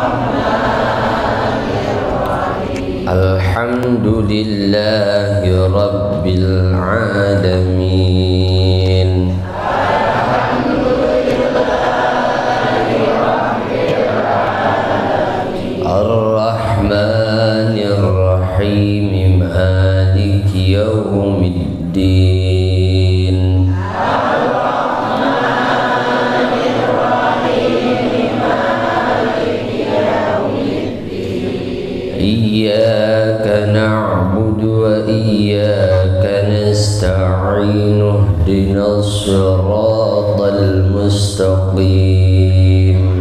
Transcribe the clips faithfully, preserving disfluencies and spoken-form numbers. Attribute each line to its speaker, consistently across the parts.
Speaker 1: Alhamdulillahi Rabbil Alamin. Ar-Rahmanir Rahim, Maliki Yawmiddin. Ar-Rahmanir Rahim, Maliki Yawmiddin. Iyyaka na'budu wa iyyaka nasta'in. Ihdinas siratal mustaqim.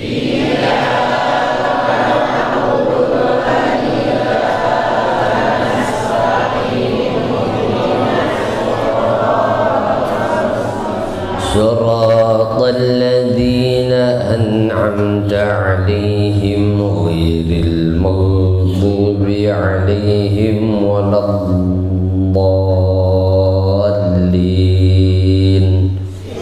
Speaker 1: صراط الذين أنعمت عليهم غير المغضوب عليهم ولا الضالين.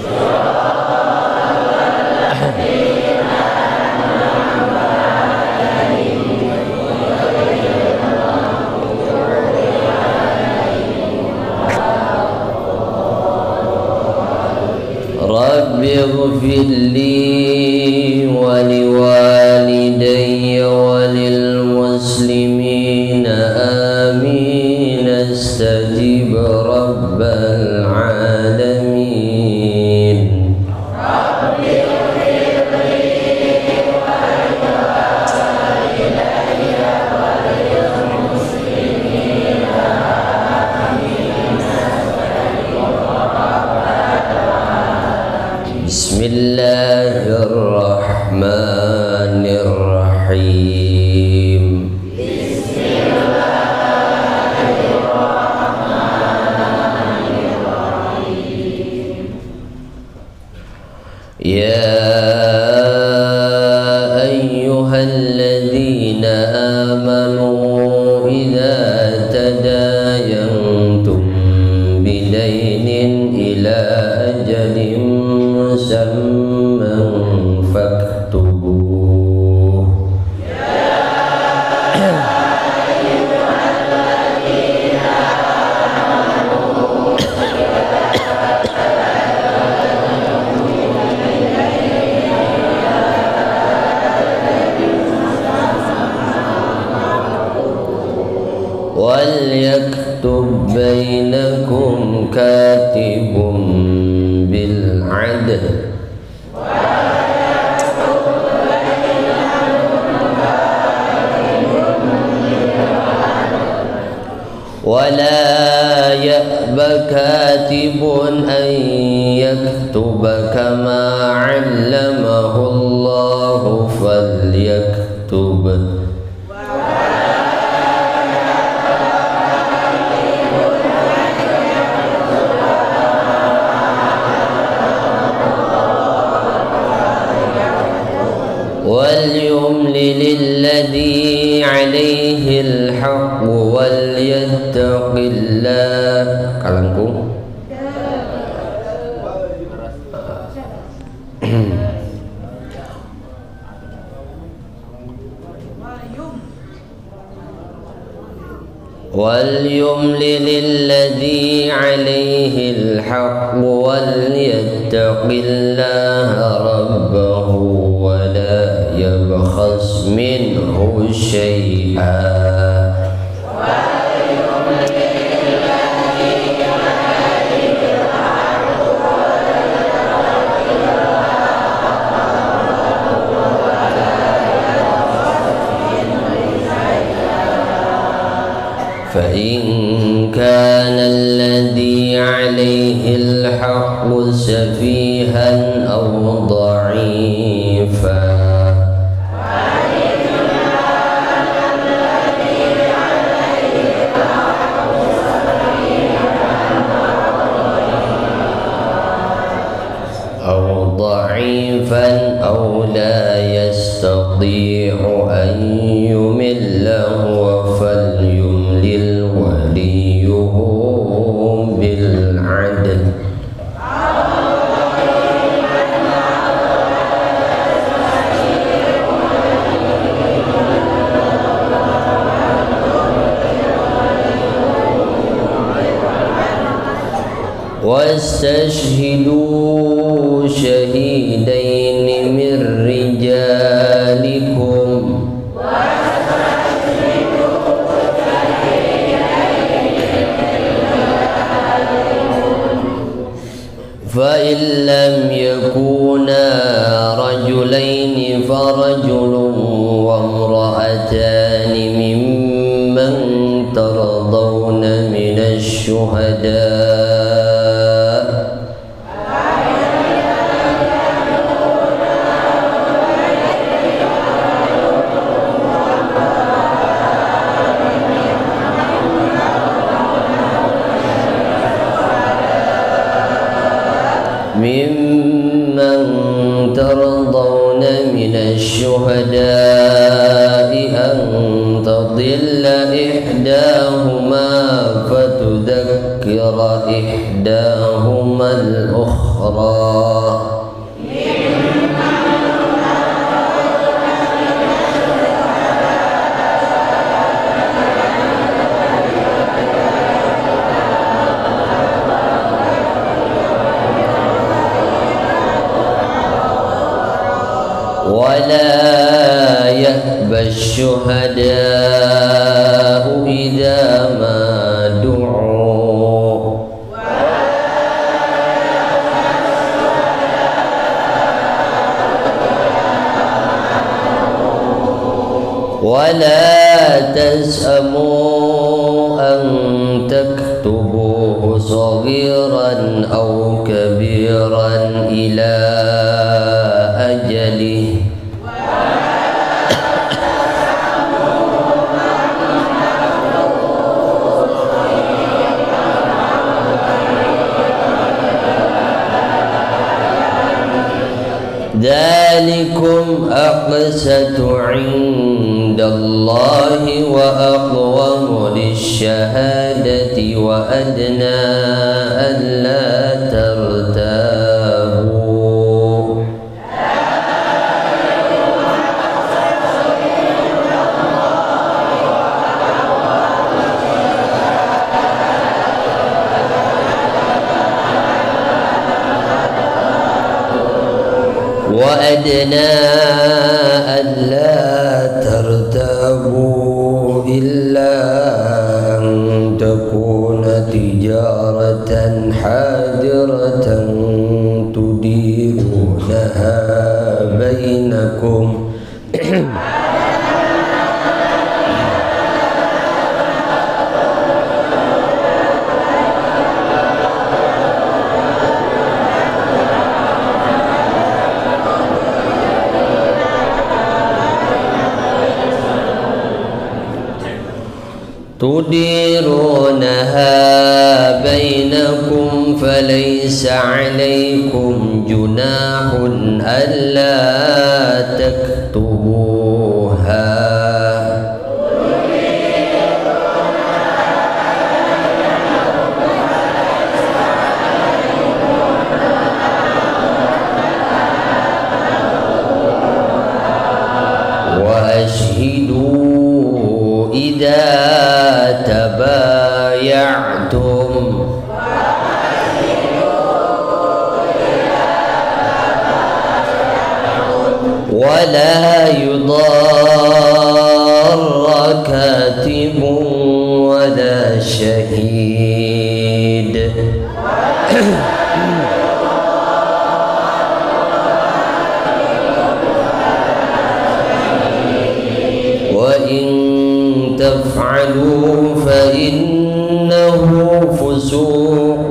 Speaker 1: رب اغفر لي ولوالدي وللمسلمين آمين. استجب رب العالمين. رب اغفر لي ولوالدي وللمسلمين آمين. Bismillahirrahmanirrahim. Bismillahirrahmanirrahim. Ya ayyuhalladzina amanu idza tadayantum bidainin ila ajalin musamman faktubuh. Ya ayyuhalladzina amanu wal yaktub bainakum katibun bil adl. ولا يأب كاتب أن يكتب كما علمه الله فليكتب. وليملل الذي عليه الحق وليتق الله. Kalangkung. وليملل الذي عليه الحق وليتق الله ربه ولا يبخس منه شيئا. فإن كان الذي عليه الحق سفيها أو ضعيفا أو ضعيفا أو لا يستطيع أن يمل فليملل وليه بالعدل. واستشهدوا شهيدين من رجالكم فإن لم يكونا رجلين فرجل وامرأتان ممن ترضون من الشهداء ممن ترضون من الشهداء أن تضل إحداهما فتذكر إحداهما الأخرى ولا يأبى الشهداء إذا ما دعوا ولا تسأموا أن تكتبوه صغيرا أو كبيرا إلى أجله ذلكم أقسط عند الله وأقوم للشهادة وأدنى ألا ترتابوا وأدنى ألا ترتابوا إلا أن تكون تجارة حاضرة تديرونها بينكم تديرونها بينكم فليس عليكم جناح ألا تكتبوها وأشهدوا إذا تبايعتم ولا يضار كاتب ولا شهيد وإن تفعلوا فإنه فسوق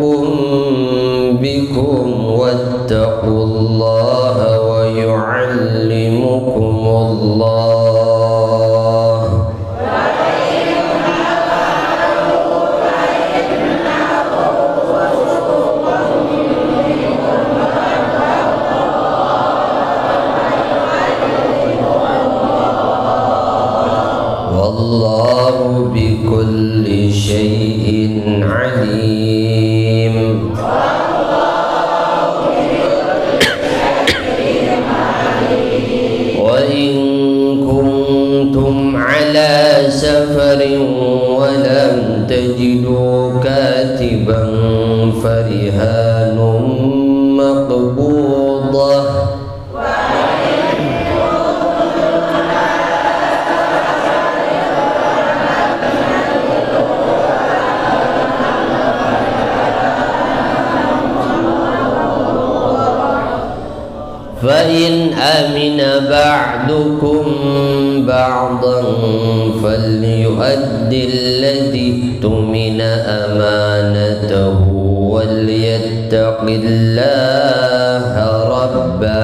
Speaker 1: بكم واتقوا الله ويعلمكم الله والله بكل شيء عليم وإن كنتم على سفر ولم تجدوا كاتبا فرهان آمن بعضكم بعضا فليؤدي الذي اؤتمن أمانته وليتق الله ربه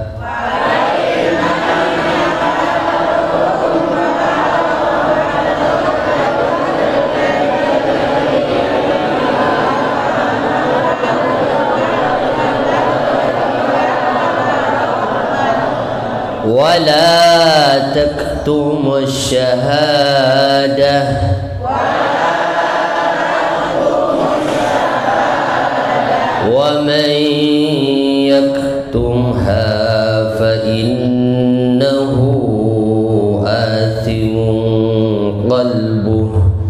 Speaker 1: ولا تكتموا الشهادة ومن يكتمها فإنه آثم قلبه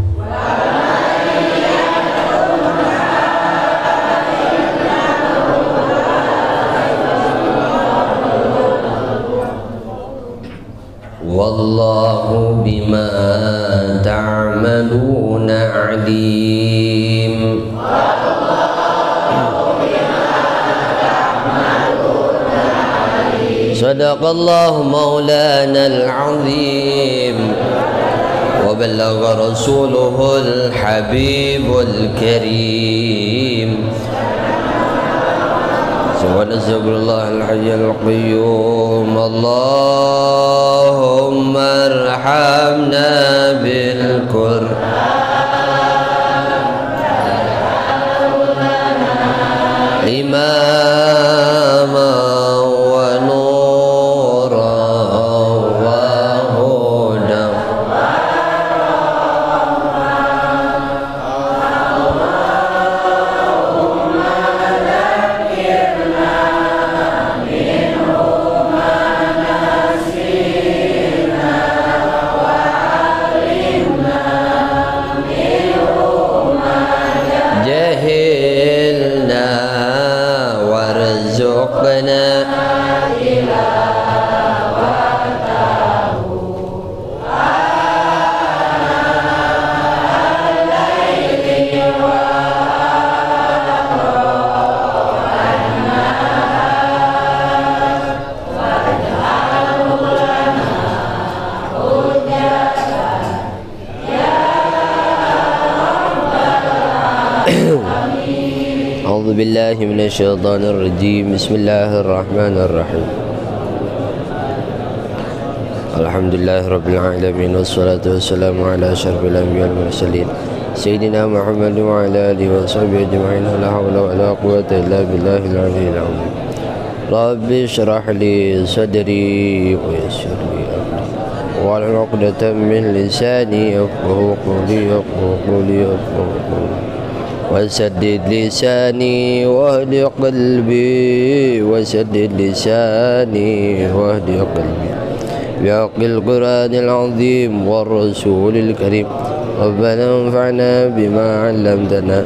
Speaker 1: والله بما تعملون عليم. صدق الله مولانا العظيم وبلغ رسوله الحبيب الكريم. ونستغفر الله الحي القيوم. اللهم ارحمنا بالقرآن إماما ونورا وهدى أعوذ بالله من الشيطان الرجيم. بسم الله الرحمن الرحيم. الحمد لله رب العالمين والصلاة والسلام على أشرف الأنبياء والمرسلين سيدنا محمد وعلى آله وصحبه أجمعين. لا حول ولا قوة إلا بالله العلي العظيم. رب اشرح لي صدري ويسر لي أمري واحلل عقدة من لساني يفقهوا قولي يفقهوا قولي يفقهوا قولي وسدد لساني واهد قلبي وسدد لساني واهد قلبي بحق القرآن العظيم والرسول الكريم. ربنا انفعنا بما علمتنا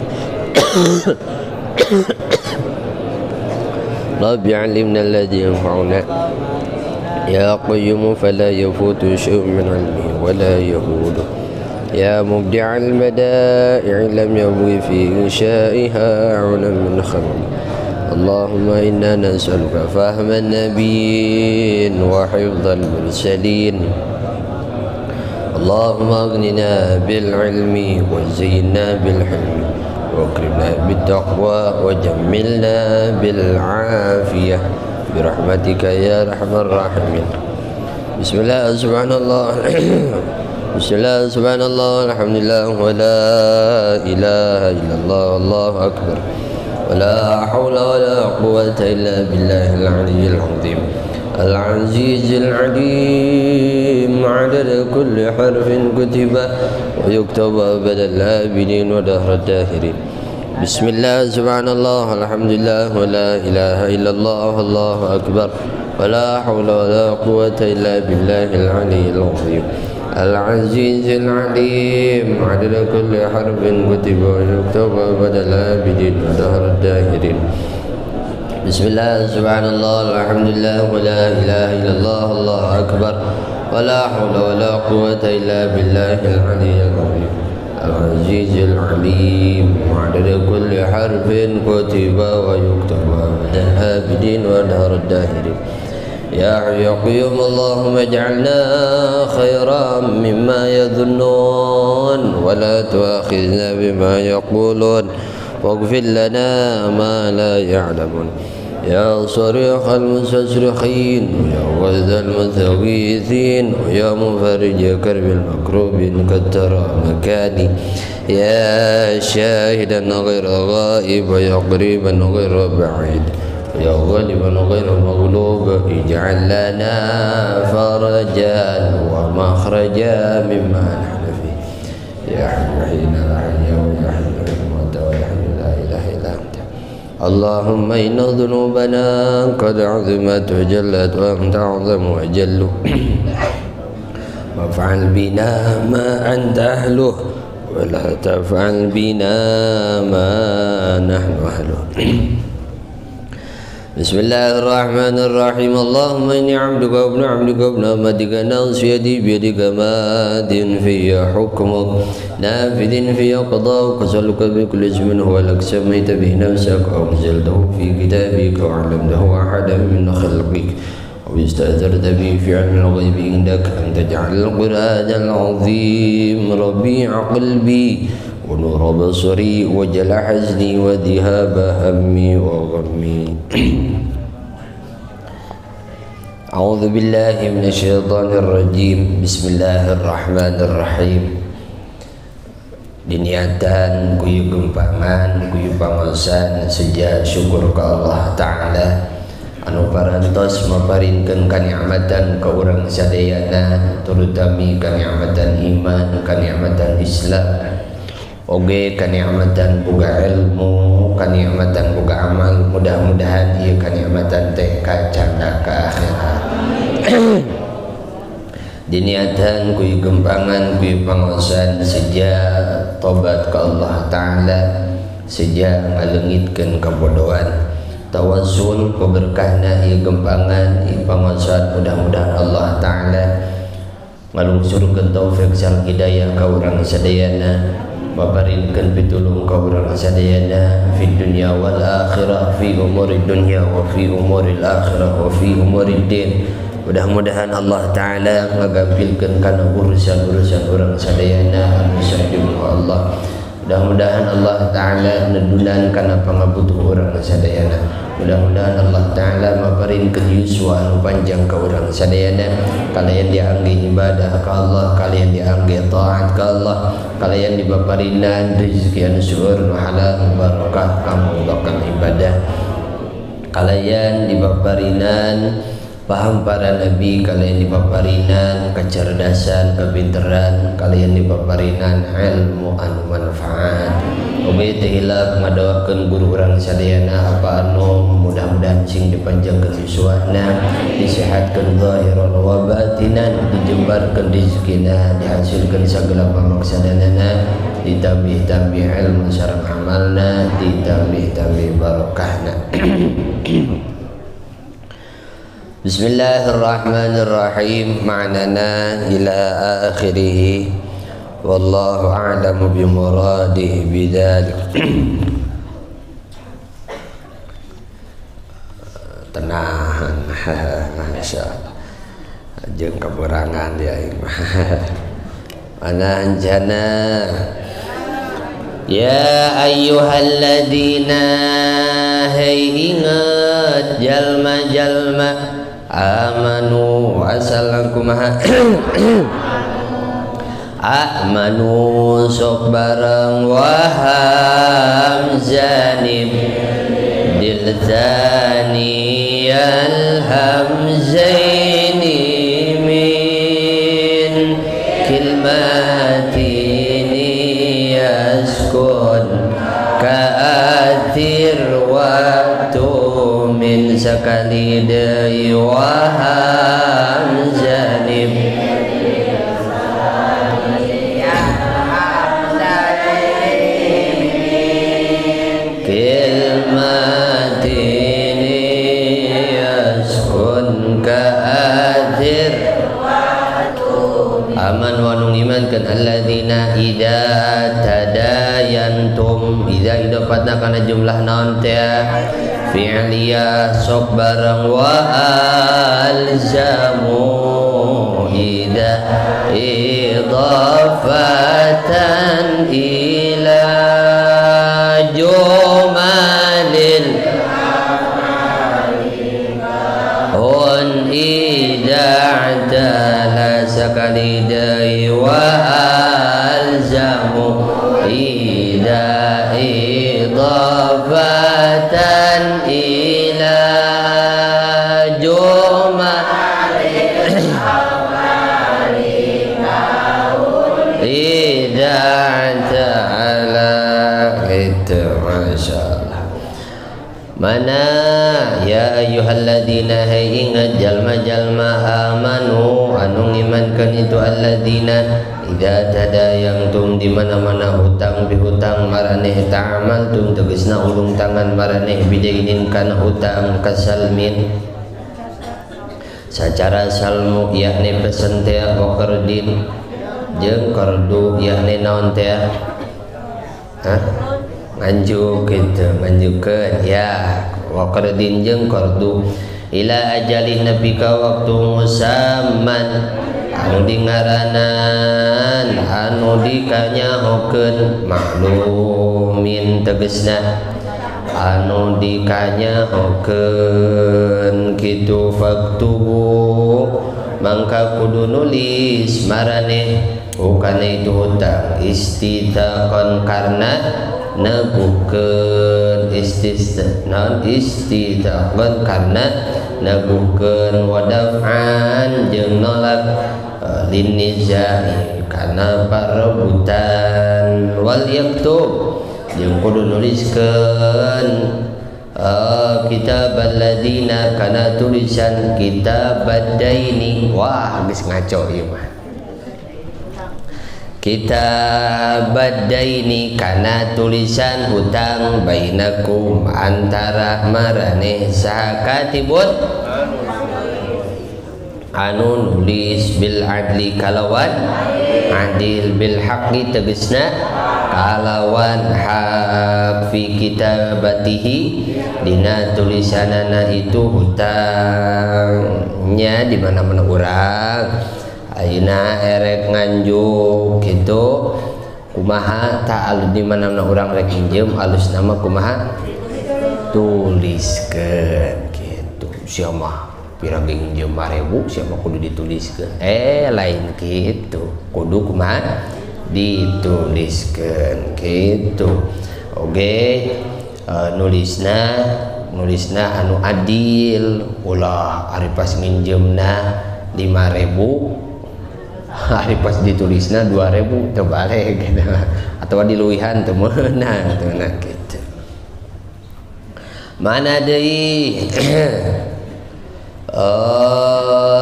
Speaker 1: رب علمنا الذي ينفعنا يا قيوم فلا يفوت شيء من علمه ولا يهوده يا مبدع المدائع لم يبغ في إنشائها عونا من خلق. اللهم إنا نسألك فهم النبيين وحفظ المرسلين. اللهم أغننا بالعلم وزينا بالحلم واكرمنا بالتقوى وجملنا بالعافية برحمتك يا أرحم الراحمين. بسم الله سبحان الله بسم الله سبحان الله الحمد لله ولا إله إلا الله والله أكبر ولا حول ولا قوة إلا بالله العلي العظيم العزيز العليم عدد كل حرف كتب ويكتب أبد الآبدين ودهر الداهرين. بسم الله سبحان الله الحمد لله ولا إله إلا الله والله أكبر ولا حول ولا قوة إلا بالله العلي العظيم العزيز العليم عدد كل حرف كتب ويكتب أبد الآبدين ودهر الداهرين. بسم الله سبحان الله الحمد لله ولا إله إلا الله الله أكبر ولا حول ولا قوة إلا بالله العلي العظيم العزيز العليم عدد كل حرف كتب ويكتب أبد الآبدين ودهر الداهرين. يا حي يا قيوم اللهم اجعلنا خيرا مما يظنون ولا تؤاخذنا بما يقولون واغفر لنا ما لا يعلمون يا صريخ المستصرخين يا غيث المستغيثين ويا مفرج كرب المكروبين كتر مكاني يا شاهدا غير غائب ويا قريبا غير بعيد يا غالبا غير مغلوب اجعل لنا فرجا ومخرجا مما نحن فيه يا حي حين لا حي ويا حي الموت ويا حي لا اله الا انت اللهم إن ذنوبنا قد عظمت وجلت وأنت أعظم وجل وافعل بنا ما أنت أهله ولا تفعل بنا ما نحن أهله بسم الله الرحمن الرحيم اللهم إني عبدك وابن عبدك وابن أمتك ناصيتي بيدك ماد في حكمك نافذ في قضاءك أسألك بكل اسم هو لك سميت به نفسك أو أنزلته في كتابك أو علمته أحدا من خلقك أو استأثرت به في علم الغيب عندك أن تجعل القرآن العظيم ربيع قلبي ونور بصري وجل حزني وذهاب همي وغمي أعوذ بالله من الشيطان الرجيم بسم الله الرحمن الرحيم Diniatan kuyu gempangan kuyu pangosan sejak syukur ke Allah Ta'ala anu parantos maparinkeun kanikmatan ka urang sadayana terutami kanikmatan iman kanikmatan Islam oge kanikmatan boga ilmu kanikmatan boga amal mudah-mudahan ieu kanikmatan teh kacanda ka akhirat diniatan kuy gempangan kuy pangosan sejak tobat ke Allah Ta'ala sejak ngaleungitkeun kabodohan tawassul ku berkahna ieu gempangan ieu pangosan mudah-mudahan Allah Ta'ala ngalungsurkeun taufik sareng hidayah ka urang sadayana maparinkeun pitulung ka urang sadayana fid dunya wal akhirah fi umuri dunya wa fi umuril akhirah wa fi umurid din mudah-mudahan Allah Ta'ala ngagampilkeun kana urusan-urusan urang sadayana anu sajung ku Allah mudah-mudahan Allah Ta'ala nedunan kana pangabutuh urang sadayana mudah-mudahan Allah Ta'ala maparinkeun yuswa anu panjang ka urang sadayana kalayan diangge ibadah ka Allah kalayan diangge taat ka Allah kalayan dibaparinan rezeki anu sueur nu halal barokah kamulyakan ibadah kalayan dibaparinan paham para nabi kalian dibaparinan kecerdasan kepinteran kalian dibaparinan ilmu anu manfaat oge teh hilap ngadoakeun guru urang sadayana apa anu mudah-mudahan sing dipanjangkeun yuswana disehatkeun zahiran wa batinan dijembarkeun rezekina dihasilkeun sagala pamaksadanana ditambih-tambih ilmu sareng amalna ditambih-tambih barokahna Bismillahirrahmanirrahim ma'nana ila akhirih wallahu a'lamu bimuradihi bidzalik tenang masyaallah jeung kaburangan ya mana anjana ya ayyuhalladzina hey ingat jalma-jalma amanu wasallakumaha amanu sok barang waham zanib dilzani alhamzaini min kilmatini yaskun ka'athir waktu min sakali da'i waham zanib kilmatini yaskun ka'athir aman wanung iman kan alladzina idza tadayantum idza idapatna kana jumlah naon teh fi'liya sok barang wa alzamu ida idafatan ila jumalil on ida adala sakalidai wa alzamu ida idafatan ila jumal ida ta'ala itu masyaallah. Mana ya ayyuhalladzina hay ingat jalma-jalma amanu anu ngimankeun itu alladzina idza tadayantum di mana-mana hutang bihutang maraneh ta'amaltum tegasna ulung tangan maraneh bidainin kana hutang kasalmin secara salmu yakni pesen teh qardin jeung qardu yakni naon teh hah nganjuk gitu nganjukeun ya wa qardin jeung qardu ila ajalin nabi ka waktu musamman anu dingaranan anu dikanyahokeun maklumin tegasna anu dikanyahokeun kitu faktubu mangka kudu nulis maraneh bukan itu hutang istitaqan karena negukeun istisna istitaqan karena negukeun wadaf'an jeung nolak uh, linizai karena parebutan wal yaktub jeung kudu nuliskeun uh, kitab alladzina kana tulisan kitab badaini wah geus ngaco ieu mah kitab badaini kana tulisan hutang bainakum antara maraneh saha katibun anu nulis bil adli kalawan adil bil haqqi tegasna kalawan hak fi kitabatihi dina tulisanana itu hutangnya di mana-mana urang ayeuna erek nganjuk gitu kumaha ta'al di mana-mana urang rek pinjem halus nama kumaha tuliskeun gitu sia mah pirang pinjem lima ribu sia mah kudu dituliskeun eh lain gitu kudu kumaha dituliskeun gitu oke uh, nulisna nulisna anu adil ulah ari pas nginjemna lima ribu hari pas ditulisna dua ribu terbalik gitu atau diluihan temenan temenan gitu mana deui oh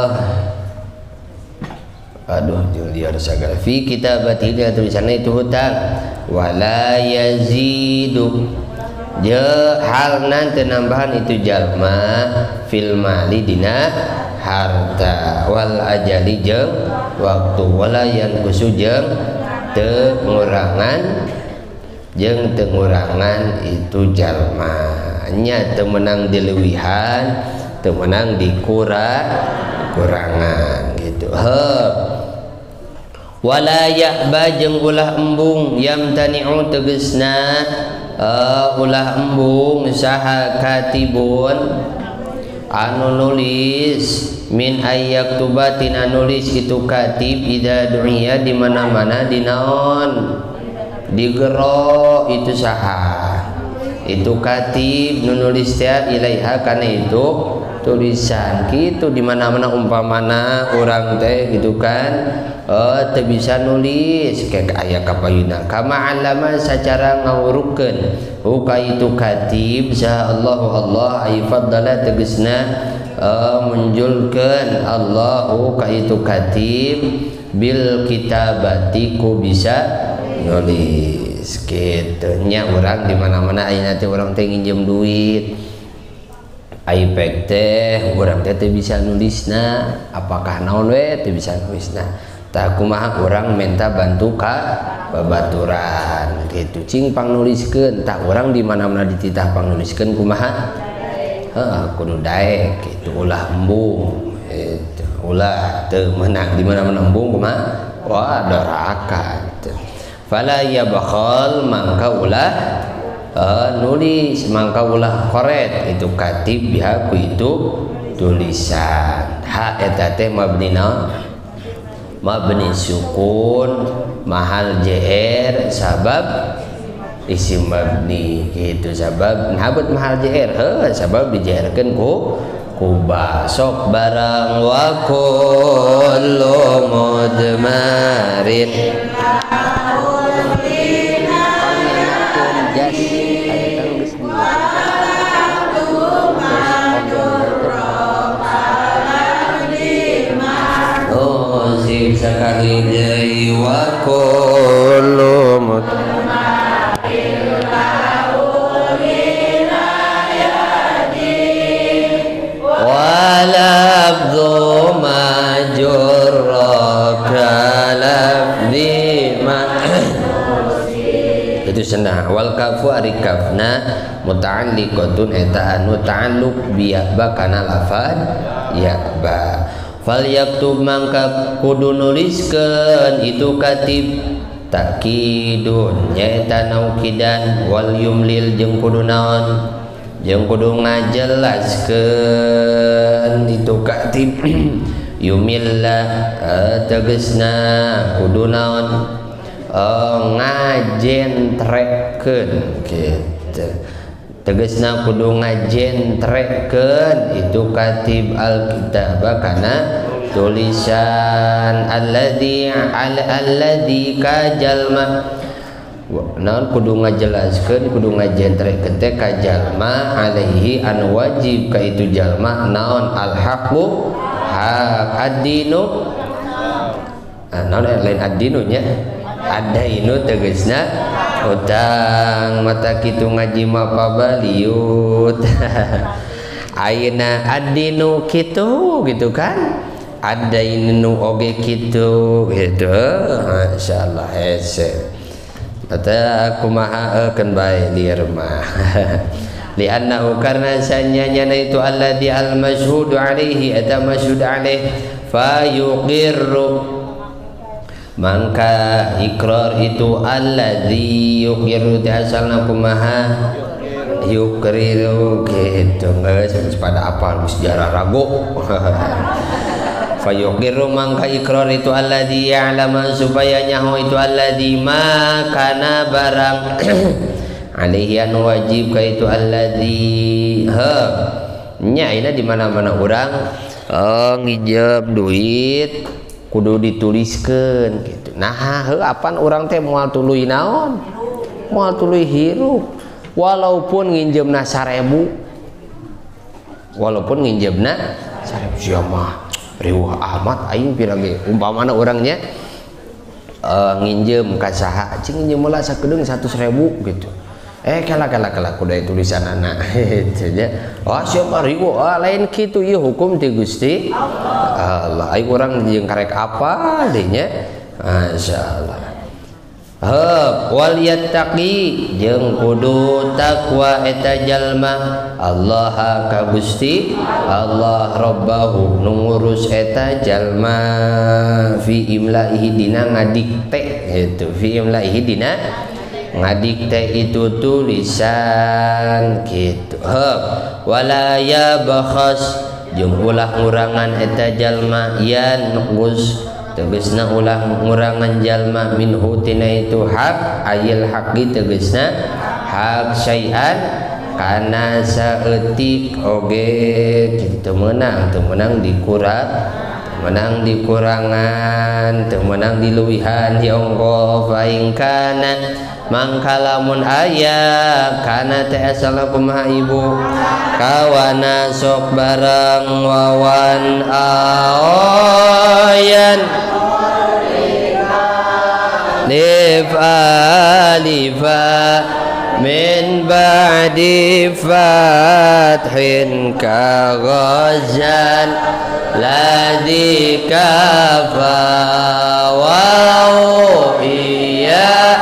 Speaker 1: aduh dia ada sagala fi kitabati dia tulisanna itu hutang wala yazidu je halna teu nambahan itu jalma fil mali dina harta wal ajali jeung waktu walayan kusu jeung teu ngurangan jeung teu ngurangan itu jalma nya teu menang dileuwihan teu menang dikurang kurangan gitu he wala ya'ba jeung ulah embung yamtani'u tegasna uh, ulah embung saha katibun anu nulis min ayyak tubatin nulis itu katib idza du'iya di mana-mana dinaon digero itu saha itu katib nulis teh ilaiha kana itu tulisan gitu di mana-mana umpamana urang teh gitu kan oh teu bisa nulis kayak aya kapayuna kama alama sacara ngawurukeun uka itu katib sa Allah Allah ay faddala tegasna uh, menjulkeun Allahu ka itu katib bil kitabati ku bisa nulis kitu nya urang di mana-mana ayeuna teh urang teh nginjem duit aipek teh urang teh teu bisa nulisna apakah naon we teu bisa nulisna tah kumaha urang minta bantu ka babaturan gitu cing pang nuliskeun tah urang di mana-mana dititah pang nuliskeun kumaha heeh kudu daek itu ulah embung itu ulah teu meunang di mana-mana embung kumaha wah doraka gitu. Fala yabkhal mangka ulah uh, nulis mangka ulah koret itu katib biha ku itu tulisan ha eta teh mabnina mabni sukun mahal jr sabab isim mabni gitu sabab nabat mahal jr heuh sabab dijerkeun ku kuba sok barang wa kullu mudmarin oh sip sekali deui wa kullu mudmarin walabdhu majurraka labdi ma itu senah wal kafu ari kafna muta'alliqatun eta anu ta'alluq bi ba kana lafad ya ba fal yaktub mangka kudu nuliskeun itu katib takidun nyaeta naukidan wal yumlil jeung kudu naon jeung kudu ngajelaskeun itu katib yumillah uh, tegasna kudu naon uh, ngajentrekeun gitu tegasna kudu ngajentrekeun itu katib alkitab kana tulisan alladzi al alladzi kajalma naon kudu ngajelaskeun kudu ngajentrekeun teh ka jalma alaihi anu wajib ka itu jalma naon al haqqu hak ad-dinu naon lain ad-dinu nya ad-dainu tegasna utang mata kitu ngaji mah pabaliut ayeuna ad-dinu kitu gitu kan ad-dainu oge kitu gitu masyaallah hese eta kumaha ekeun bae lieur mah li'annahu karna sanyanya itu alladzi al-masyhud alaihi eta masyhud alaih fa yuqirru mangka ikrar itu alladzi yuqirru asalna kumaha yuqriru gitu geus pada apal sejarah rago fa yuqirru mangka ikrar itu alladzi ya'lamu supaya nyaho itu alladzi ma kana barang alaihi anu wajib ka itu alladzi ha nya ina di mana-mana urang oh nginjem duit kudu dituliskeun gitu nah heuh apan urang teh moal tuluy naon moal tuluy hirup walaupun nginjemna sarebu walaupun nginjemna sarebu sia mah riwah amat aing pirage umpamana urangnya uh, nginjem ka saha cing nginjem heula sakedeung seratus ribu gitu eh kala kala kala kudu tulisan anak itu nya oh siapa riwo ah lain kitu ieu hukum ti Gusti Allah ai urang jeung karek apa dinya masyaallah ha wal yattaqi jeung kudu takwa eta jalma Allah ka Gusti Allah rabbahu nu ngurus eta jalma fi imlaihi dina ngadikte itu fi imlaihi dina ngadikte itu tulisan gitu heuh wala ya bakhas jeung ulah ngurangan eta jalma yan nuqus tegasna ulah ngurangan jalma minhu tina itu hak ayil haqi tegasna hak syai'an kana saeutik oge kitu meunang teu meunang dikurang menang dikurangan teu meunang diluwihan diongko faing kana mangkalamun aya kana teh asal kumaha ibu kawana sok barang wawan aoyan lif alifa min ba'di fathin ka ghazal ladzi kafa wa iya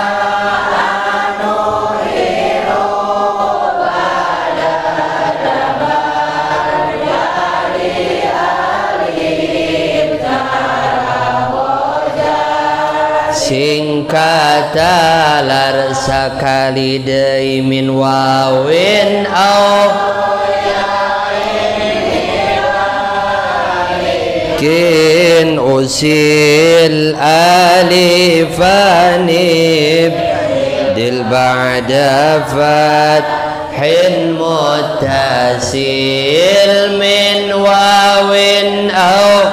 Speaker 1: singkata lar sakali deui min wawin au kin usil alifanib dil ba'da fathin muttasil min wawin au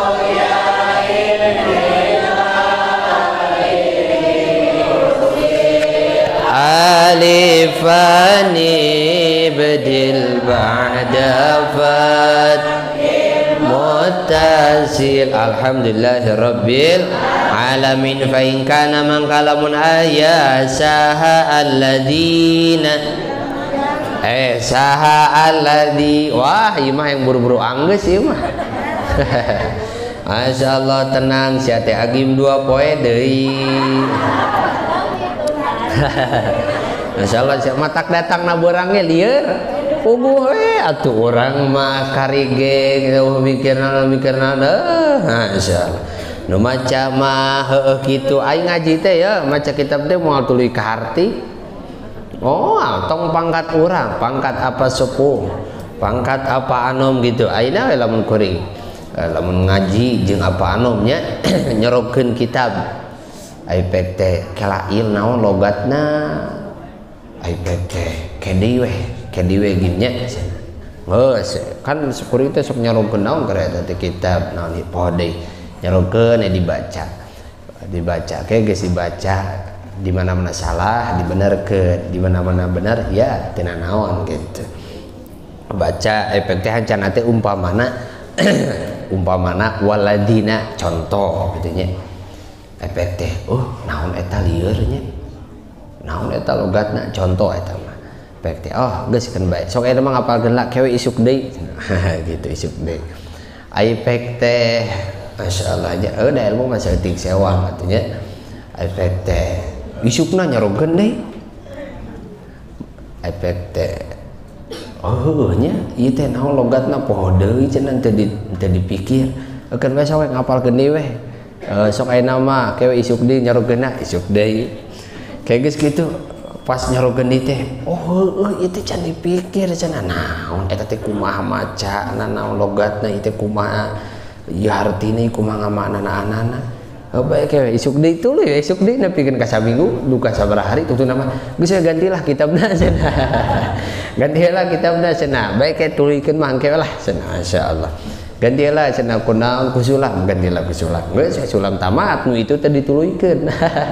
Speaker 1: alifani bedil ba'da fat muttasil. Alhamdulillahi rabbil alamin. Fa in kana man kalamun ayya saha alladzina eh saha alladzi. Wah ieu mah yang buru-buru anggeus ieu mah. Masyaallah tenang sia teh agim dua poe deui. Masyaallah sia matak datang na beurang ge lieur. Puguh we atuh urang mah karige mikirna mikirna deuh. Masyaallah. Nu maca mah heueuh kitu aing ngaji teh ya maca kitab teh moal tuluy ka harti. Oh, tong pangkat urang, pangkat apa sepuh, pangkat apa anom gitu. Ayeuna we lamun kuring. Lamun ngaji jeung apa anomnya nyerogkeun kitab. Aipek teh kelail naon logatna. Aipek teh kedi we, kedi we gimnya. Geus kan kuring teh sok nyerogkeun naon kareta teh kitab naon poho deui. Nyerogkeun ya dibaca. Dibaca ke geus dibaca. Di mana-mana salah dibenerkeun, di mana-mana benar ya teu naon gitu. Baca efek teh hancana teh umpamana umpamana waladina contoh gitu nya. Efek teh oh naon eta lieur nya. Naon eta logatna contoh eta mah. Efek teh oh geus keun bae. Sok eta mah ngapalkeun la kewe isuk deui. Gitu isuk deui. Efek teh masyaallah aja eueuh da ilmu mah saeutik sewang atuh nya. Efek teh isukna nyarogkeun deui. Efek teh oh nya ieu teh naon logatna poho deui cenah teu teu dipikir. Ekeun we sok ngapalkeun deui we. E, sok ayeuna mah kewe isuk deui nyarogkeunna isuk deui. Kayak geus kitu pas nyarogkeun deui teh oh heueuh ieu teh can dipikir cenah naon eta teh kumaha macana naon logatna ieu teh kumaha ieu hartina kumaha ngamaknana-anana. Baik ya isuk deui tuluy isuk deui nepikeun ka saminggu duka sabaraha hari tutuna mah geus gantilah kitabna cenah. Gantilah kitabna cenah baik ya tuluykeun mah engke lah cenah masyaallah. Gantilah cenah kunaon kusulam gantilah kusulam geus sulam tamat nu itu teh dituluykeun.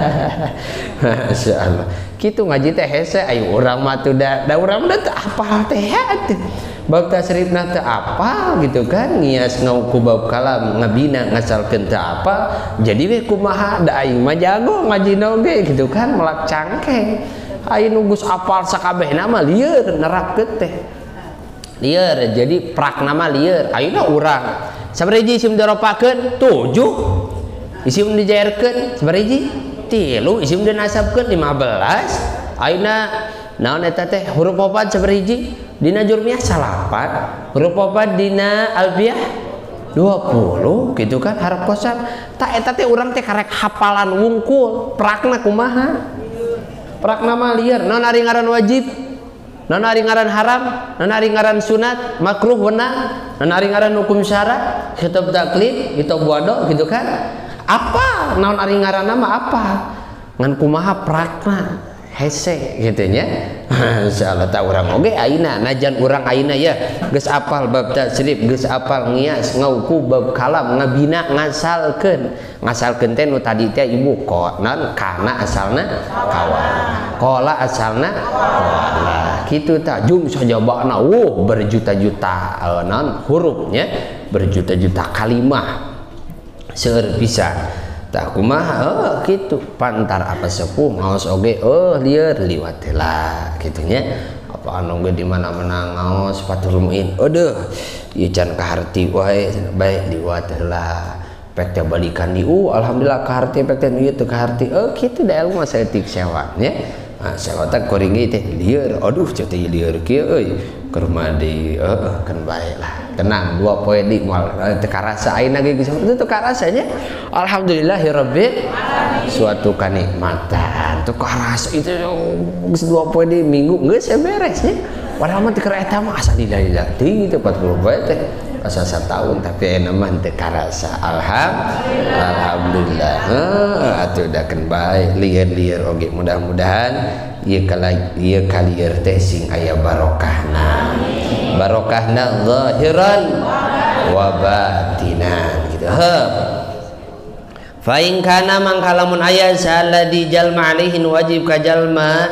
Speaker 1: Masyaallah kitu ngaji teh hese aya urang mah teu da da urang mah teu apal teh atuh. Bab tasrifna teu apal gitu kan ngias ngauku bab kalam ngabina ngasalkeun teu apal jadi we kumaha da aing mah jago ngajina oge gitu kan melak cangkeng aing nu geus apal sakabehna mah lieur nerapkeun teh lieur jadi prakna mah lieur ayeuna urang sabaraha isim diropakeun tujuh isim dijaerkeun sabaraha tilu isim dinasabkeun lima belas ayeuna naon eta teh huruf opat sabaraha hiji dina jurmiyah salapan huruf opat dina alfiyah dua puluh gitu kan harap kosan tak eta teh urang teh karek hafalan wungkul prakna kumaha prakna mah lieur naon ari ngaran wajib naon ari ngaran haram naon ari ngaran sunat makruh wenang naon ari ngaran hukum syara khitab taklid khitab wado gitu kan apa naon ari ngaranna mah apa ngan kumaha prakna hese gitu nya. Masyaallah ta urang oge ayeuna najan urang ayeuna ya geus apal bab tasrif geus apal ngias ngauku bab kalam ngabina ngasalkeun ngasalkeun teh nu tadi teh ibu konan kana asalna kawan qala asalna qala kitu ta jum sajabana uh berjuta-juta non hurufnya berjuta-juta kalimah seueur pisan. Tak kumaha oh gitu pantar apa sepuh ngaos oge oh lieur liwat heula kitu nya apa anu ge di mana-mana ngaos fatul muin aduh ieu can kaharti wae bae liwat heula pek teh balikan di uh alhamdulillah kaharti pek teh ieu teu kaharti oh kitu da ilmu saeutik sewa nya nah sewa teh kuring teh lieur aduh teh lieur kieu euy keur mah di heuh kan bae lah tenang dua poe di moal teu karasa ayeuna ge geus teu karasanya alhamdulillahirabbil suatu kanikmatan teu karasa itu geus dua poe di minggu geus beresnya padahal mah teu eta mah asa lillah teuing teh empat puluh poe teh asa satahun tapi ayeuna mah teu karasa alhamdulillah heuh atuh dakeun bae lieur-lieur oge mudah-mudahan ieu kala ieu kalieur teh sing aya barokahna barokahna zahiran wa batinan gitu heuh fa in kana mangkalamun aya salladzi jalma alaihin wajib ka jalma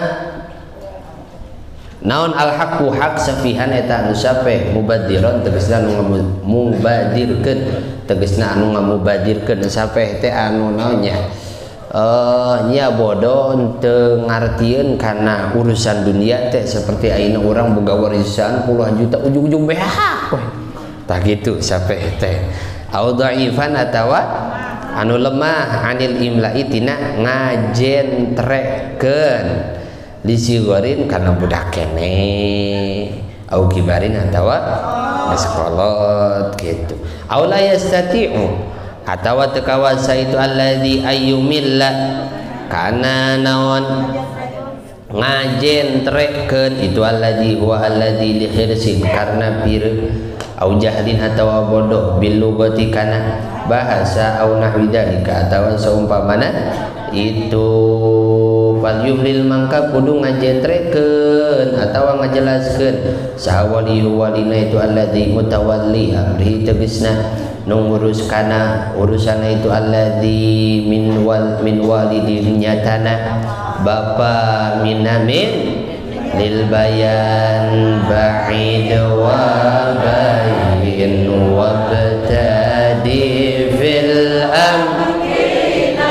Speaker 1: naon al haqqu haq safihan eta anu sape mubadiron tegasna anu mubadirkeun tegasna anu ngamubadirkeun sape teh anu naonnya eh nya bodoh teu ngartieun kana urusan dunia teh seperti ayeuna urang boga warisan puluhan juta ujung-ujung behak we tah kitu sape teh au dhaifan atawa anu lemah anil imla'i tina ngajentrekeun lisigorin karena budak kene au kibarin atawa sekolot gitu au la yastati'u atawa teu kawasa itu alladzi ayyumilla kana naon ngajentrekeun itu alladzi huwa alladzi li khirsin karena pir au jahlin atawa bodoh bil lugati kana bahasa au nahwi dalika atawa saumpamana itu fal yumlil mangka kudu ngajentrekeun atawa ngajelaskeun saha waliyu walina itu alladzi mutawalli amri tegasna nu ngurus kana urusana itu alladzi min wal min walidin nyatana bapa minamin lil bayan ba'id wa bayin wa batadi fil amrina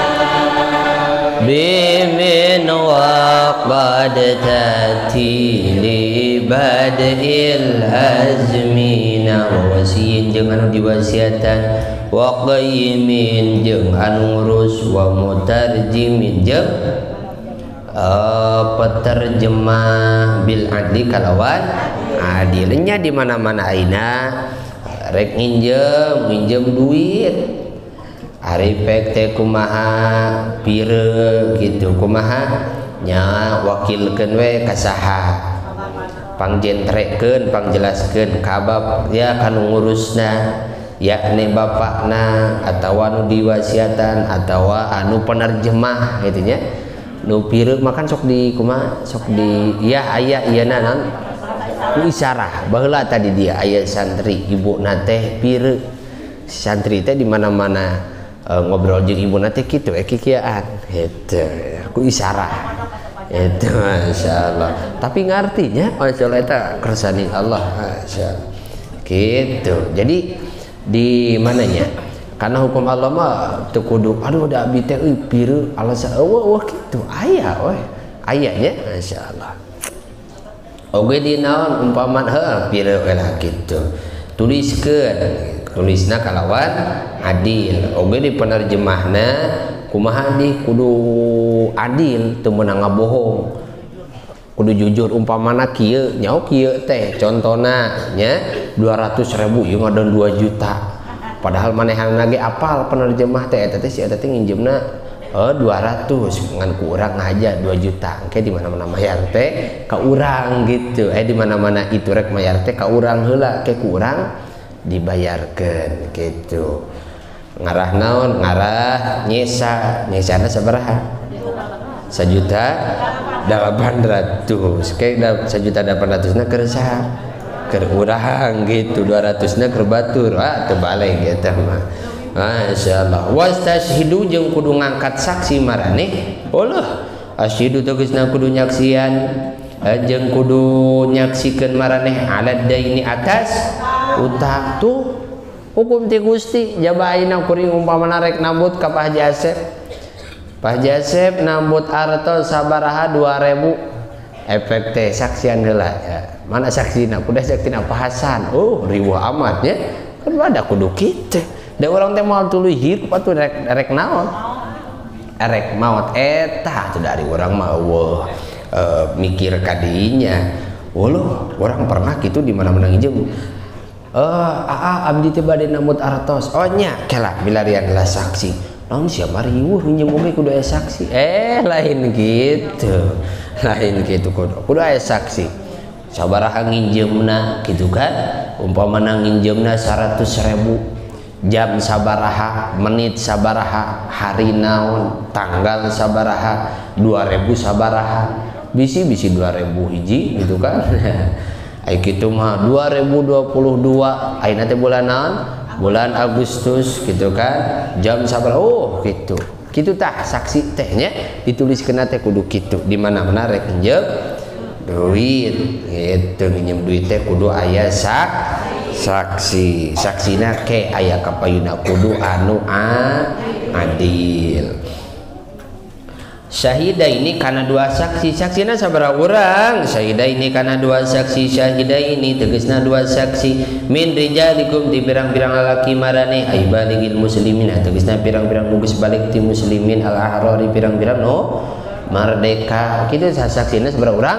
Speaker 1: bimin wa qad tati li badil azmina wa wasiyin jeung anu diwasiatan wa qayyimin jeung anu ngurus wa mutarjimin jeung Uh, peterjemah bil adli kalawan adilnya di mana-mana aina rek nginjem nginjem duit ari pek teh kumaha pire gitu kumaha nya wakilkeun we ka saha pangjentrekeun pangjelaskeun kabab ya kanu ngurusna yakni bapakna atawa anu diwasiatan atawa anu penerjemah gitu nya nu pireuk makan sok di kumaha sok di ya aya ieu naon ku isyarah baheula tadi dia aya santri ibuna teh pireuk santri teh di mana-mana e, ngobrol jeung ibuna teh kitu eh kikieuan gitu ku isyarah itu masyaallah tapi ngartinya masyaallah eta kersani Allah masyaallah gitu jadi di mananya karena hukum Allah mah teu kudu aduh da abdi teh euy pireuk alasan eueuh eueuh kitu aya we ayanya masyaallah oge di naon umpaman heuh pireuk we lah kitu tuliskeun tulisna kalawan adil oge di penerjemahna kumaha di kudu adil teu meunang ngabohong kudu jujur umpamana kieu nyaho kieu teh contona nya dua ratus ribu ieu ngadon dua juta padahal manehna ge apal penerjemah teh eta teh si eta teh nginjemna eh dua ratus ngan ku urang aja dua juta engke di mana-mana mayar teh ka urang gitu eh di mana-mana itu rek mayar teh ka urang heula ke ku urang dibayarkeun gitu ngarah naon ngarah nyesa nyesana sabaraha sajuta delapan ratus kayak sajuta delapan ratus na keur saha keur urang gitu dua ratus na keur batur ah teu balik eta mah masyaallah wastashhidu jeung kudu ngangkat saksi maraneh ulah asyidu tegasna kudu nyaksian jeung kudu nyaksikeun maraneh alad daini atas utang tuh hukum ti Gusti jaba ayeuna kuring umpamana rek nambut ka Pak Haji Asep Pak Haji Asep nambut artos sabaraha dua ribu efek teh saksian heula ya mana saksina kuda saksina Pak Hasan oh riweuh amat ya kan ada kudu kitu da urang teh moal tuluy hirup atuh rek rek naon rek maot eta tuh dari urang mah eueuh e, mikir ka dinya ulah urang pernah kitu di mana-mana nginjem eh aa abdi teh bade namut artos oh nya kela bilarian lah saksi naon sia mariweuh nginjem oge kudu aya saksi eh lain gitu lain gitu kudu kudu aya saksi sabaraha nginjemna gitu kan umpamana nginjemna seratus ribu jam sabaraha menit sabaraha hari naon tanggal sabaraha dua ribu sabaraha bisi-bisi dua ribu hiji gitu kan ai kitu mah dua ribu dua puluh dua ayeuna teh bulan naon bulan Agustus gitu kan jam sabaraha oh gitu kitu tah saksi teh nya dituliskeun teh kudu kitu di mana-mana rek nginjem duit gitu nginjem duit teh kudu aya sak saksi saksina ke aya kapayuna kudu anu a adil syahida ini karena dua saksi saksina sabaraha urang syahida ini karena dua saksi syahida ini tegasna dua saksi min rijalikum di pirang-pirang lalaki marane ay baligil muslimin tegasna pirang-pirang nugus balik ti muslimin al ahrari pirang-pirang no merdeka kitu saksina sabaraha urang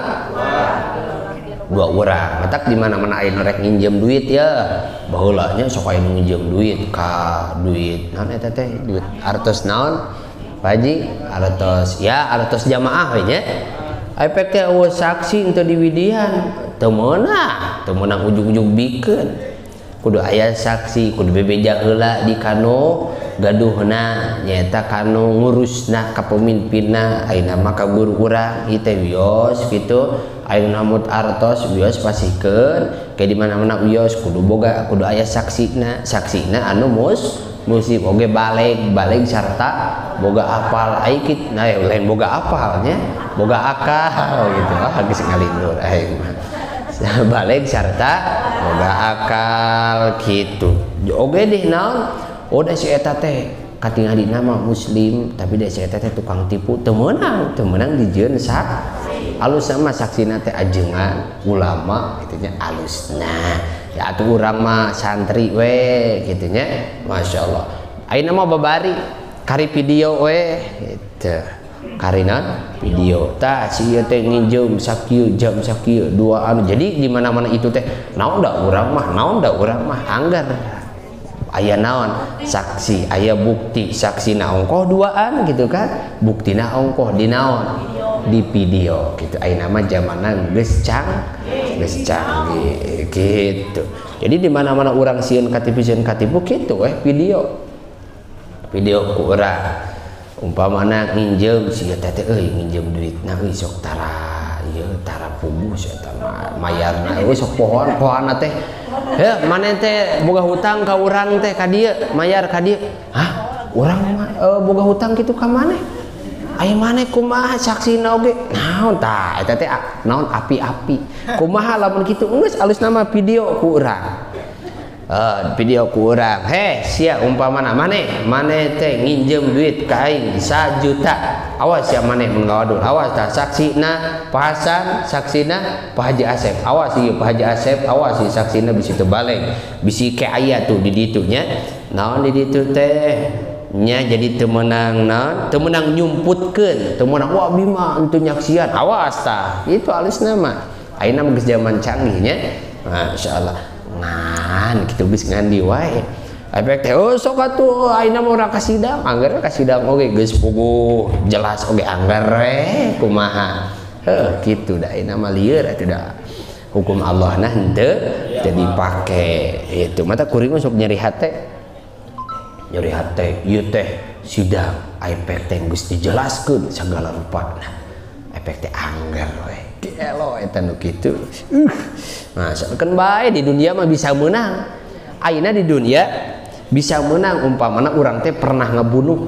Speaker 1: dua orang matak di mana-mana aya rek nginjem duit ya baheulanya sok aya nginjem duit ka duit naon eta teh duit artos naon Pak Haji artos ya artos jamaah we nya efek teh eueuh saksi henteu diwidian teu meunang teu meunang ujug-ujug bikeun kudu aya saksi kudu bebeja heula di kanu gaduhna nyaeta kanu ngurusna kapemimpinna ayeuna mah ka guru urang ieu teh wios kitu ayeuna mut artos wios pasikeun ke di mana-mana wios kudu boga kudu aya saksina saksina anu mus musib oge balik balik sarta boga apal aikit nah lain boga apalnya boga akal gitu ah geus ngalindur aing mah balik sarta boga akal gitu oge deh naon oh da si eta teh katingalina mah muslim tapi da si eta teh tukang tipu teu meunang teu meunang dijieun sak alusna mah saksina teh ajengan ulama gitu nya alusna ya atuh urang mah santri we gitu nya masyaallah ayeuna mah babari kari video we gitu karina video tah si ieu teh nginjem sakieu jam sakieu dua anu jadi di mana-mana itu teh naon da urang mah naon da urang mah anggar aya naon saksi aya bukti saksina ongkoh duaan gitu kan buktina ongkoh di naon di video gitu ayeuna mah zamanna geus cang geus canggih gitu jadi di mana-mana urang sieun katipu sieun katipu kitu eh video video ku urang umpamana nginjem si eta teh euy nginjem duitna euy sok tara ieu tara pubus eta mayarna euy sok pohon pohonna teh heuh maneh teh boga hutang ka urang teh ka dieu mayar ka dieu hah urang mah e, boga hutang kitu ka maneh aya maneh kumaha saksina oge naon tah eta teh naon api-api kumaha lamun kitu geus alusna mah video ku urang Uh, video ku urang heh sia umpamana maneh maneh teh nginjem duit ka aing sajuta awas ya maneh mun ngawadul awas tah saksina Pak Hasan saksina Pak Haji Asep awas ieu Pak Haji Asep awas ieu saksina bisi teu baleng bisi ke aya tuh di ditu nya naon di ditu teh nya jadi teu meunang naon teu meunang nyumputkeun teu meunang wah bima henteu nyaksian awas tah itu alusna mah ayeuna mah geus zaman canggih nya masyaallah ngan gitu geus ngandi wae efek teh oh sok atuh ayeuna mah urang ka sidang anggar ka sidang oge geus puguh jelas oge anggar we kumaha heuh kitu da ayeuna mah lieur atuh da hukum Allah nah henteu teu dipake itu mata kuring sok nyeri hate nyeri hate ieu teh sidang efek teh geus dijelaskeun sagala rupana efek teh anggar we elo eta nu kitu uh masakan bae di dunia mah bisa menang ayeuna di dunia bisa menang umpamana urang teh pernah ngabunuh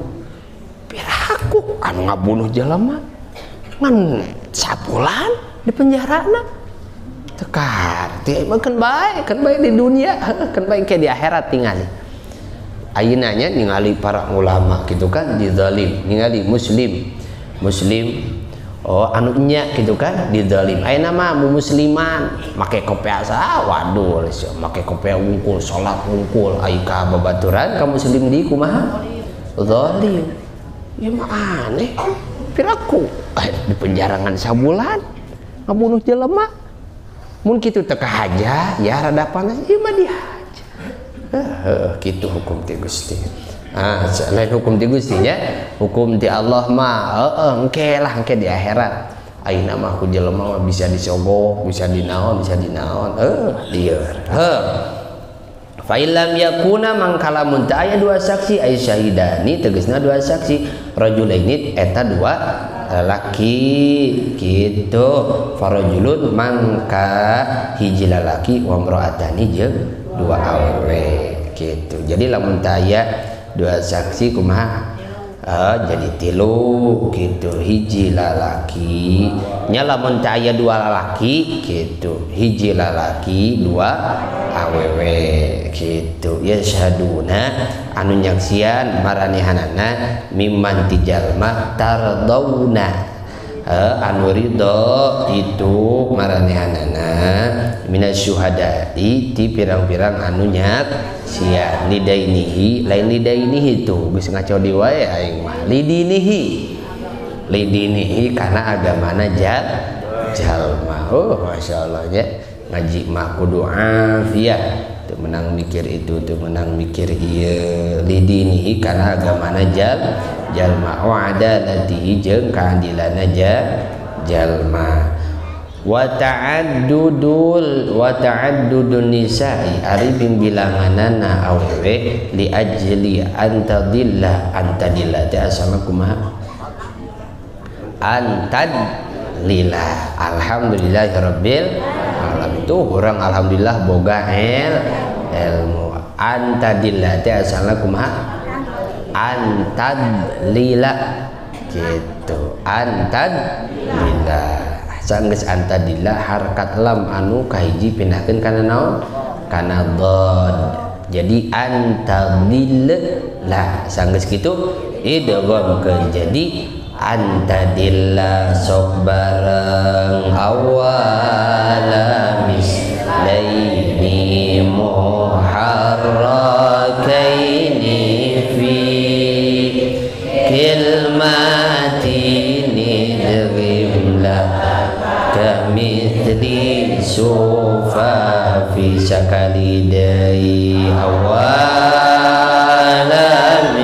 Speaker 1: piraku anu ngabunuh jelema ngan sabulan di penjarana teu karti mah kan bae kan bae di dunia kan bae ke di akhirat tingali ayeuna nya ningali para ulama gitu kan dizalim ningali muslim muslim oh anu nya gitu kan dizalim ayeuna mah musliman make kopiasa waduh make kopiah wungkul salat wungkul ai ka babaturan ka muslim di kumaha zalim ya mah aneh piraku di penjarangan sabulan ngabunuh jelema mun kitu teu kahaja ya rada panas ieu mah dia Heuh kitu hukum ti Gusti. Ah, lain hukum ti Gusti nya, hukum ti Allah mah heeh engke lah engke di akhirat. Ayeuna mah ku jelema mah bisa disogok, bisa dinaon, bisa dinaon. Heuh, lieur. Heuh. Fa illam yakuna mangkala mun teu aya dua saksi ay syahidani tegasna dua saksi rajulaini eta dua lalaki gitu farajulun mangka hiji lalaki wa imra'atani jeung dua awewe gitu. Jadi lamun teu aya dua saksi kumaha uh, jadi tilu gitu hiji lalaki nya lamun teu aya dua lalaki gitu hiji lalaki dua awewe gitu ya syahaduna anu nyaksian maranehanana mimman tijalma tardawna uh, anu ridho itu maranehanana minas syuhada'i ti pirang-pirang anu nyaksian lidainihi lain lidainihi itu geus ngacodi wae aing mah lidinihi lidinihi karena agamana jal jalma. Oh masyaallah ya ngaji mah kudu afiyah teu menang mikir itu teu menang mikir ieu lidinihi karena agamana jal jalma wa adalatihi jeung kaadilanna jal jalma wa ta'addudul wa ta'addudun nisa'i ari bilanganana awewe li ajli antadilla antadilla teh asama kumaha antad lillah alhamdulillahirabbil alamin tuh orang alhamdulillah boga el ilmu antadillah teh asalna kumaha antad lillah gitu antad lillah sanggeus antadillah harkat lam anu kahiji pindahkeun kana naon kana dhad jadi antadillah sanggeus kitu idghamkeun jadi antadillah sok bareng awala mislaini muharrakaini fi kilmatini dhrimla kamithli sufa fi sakalidai awala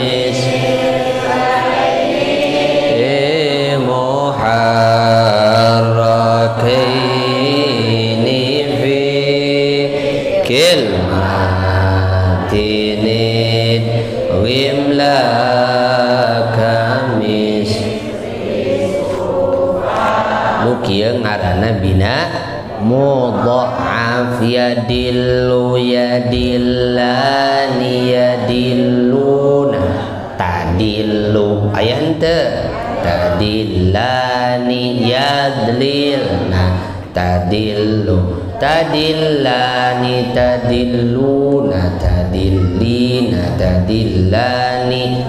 Speaker 1: kieu ngaranna bina mudha'af yadillu yadillani yadilluna tadillu aya henteu tadillani yadlilna tadillu tadillani tadilluna tadillina tadillani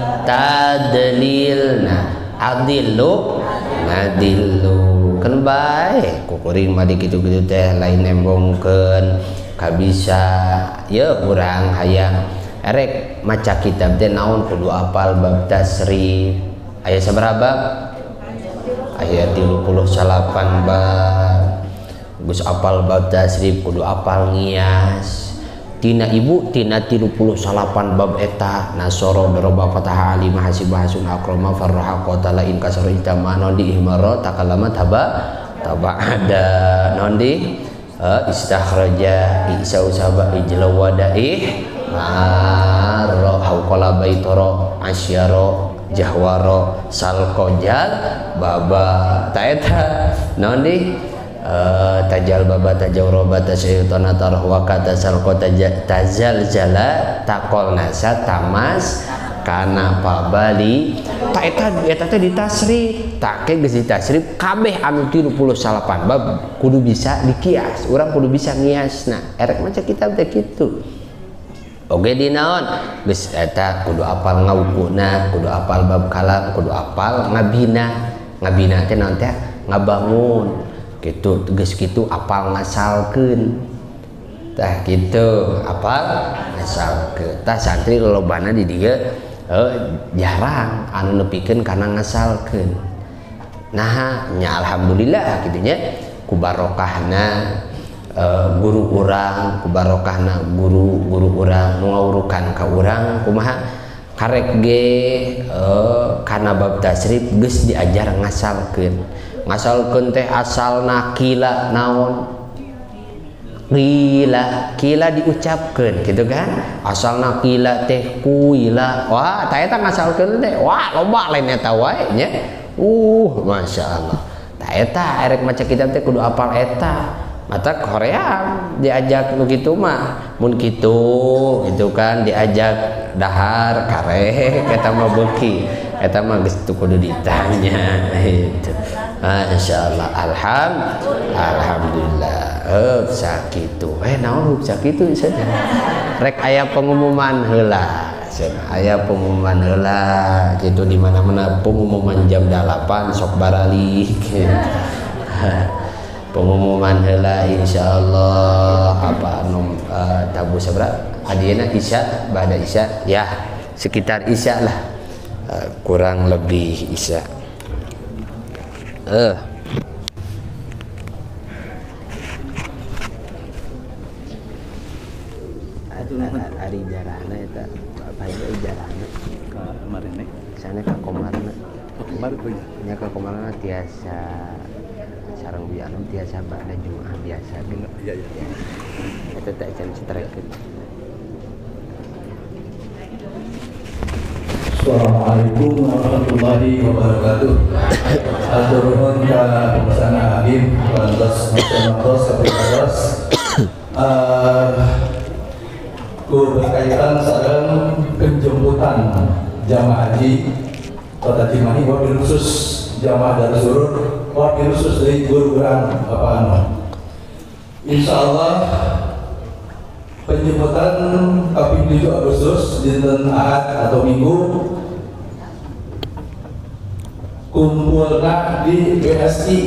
Speaker 1: tadlilna adillu nadillu kan bae kukuring mah dikitu-kitu teh lain nembongkeun kabisa ya urang hayang erek maca kitab teh naon kudu apal bab tasrif aya sabaraha bab aya tilu puluh salapan bab geus apal bab tasrif kudu apal ngias tina ibu tina tilu puluh salapan bab eta nasoro daroba fataha alima hasibah hasun akroma farraha qatala in kasara itama nondi ihmara takallama taba taba ada nondi uh, istakhraja isa usaba ijla wadaih marra hauqala baitara asyara jahwara salqajal baba ta eta nondi Uh, tajal baba tajawroba tasyaytana tarwa kata salko tajal jala takol nasa tamas kana pabali tak eta eta teh ditasrif tak ke geus ditasrif kabeh anu tilu puluh salapan bab kudu bisa dikias urang kudu bisa ngiasna erek maca kitab teh kitu oge dinaon geus eta kudu apal ngawukuna kudu apal bab kalam kudu apal ngabina ngabina teh naon teh ngabangun gitu geus kitu apal ngasalkeun tah kitu apal ngasalkeun tah santri lolobana di dieu eh, jarang anu nepikeun kana ngasalkeun nah nya alhamdulillah kitu nya ku barokahna uh, guru urang ku barokahna guru-guru urang nu ngawurukan ka urang kumaha karek ge uh, kana bab tasrif geus diajar ngasalkeun ngasalkeun teh asalna kila naon kila kila diucapkan gitu kan asalna kila teh kuila wah ta eta ngasalkeun teh wah loba lain eta wae nya uh masya Allah ta eta erek maca kitab teh kudu apal eta mata Korea diajak nu kitu mah mun kitu gitu kan diajak dahar karek eta mah beuki eta mah geus kudu ditanya itu masya Allah alham alhamdulillah heup sakitu eh naon heup sakitu saja rek aya pengumuman heula aya pengumuman heula gitu di mana-mana pengumuman jam delapan sok barali gitu. Pengumuman heula insyaallah apa nom uh, tabu sabra adieuna isya ba'da isya ya sekitar isya lah uh, kurang lebih isya eh uh. Ari jarahna eta apa aja jarahna ka marene sana ka komarna komar tuh nya ka komarna tiasa sareng biasa tiasa ba'da Jumat biasa gitu iya iya eta teh can citrekeun.
Speaker 2: Assalamualaikum warahmatullahi wabarakatuh. Atur nuhun ka Pelaksana Hakim Lantas Nasional Kapolres ku berkaitan sareng penjemputan jamaah haji Kota Cimahi wabil khusus jamaah Darussurur wabil khusus dari guru urang Bapak Anwar. Insyaallah penjemputan Kaping tujuh Agustus dinten Ahad atau Minggu kumpulna di B S I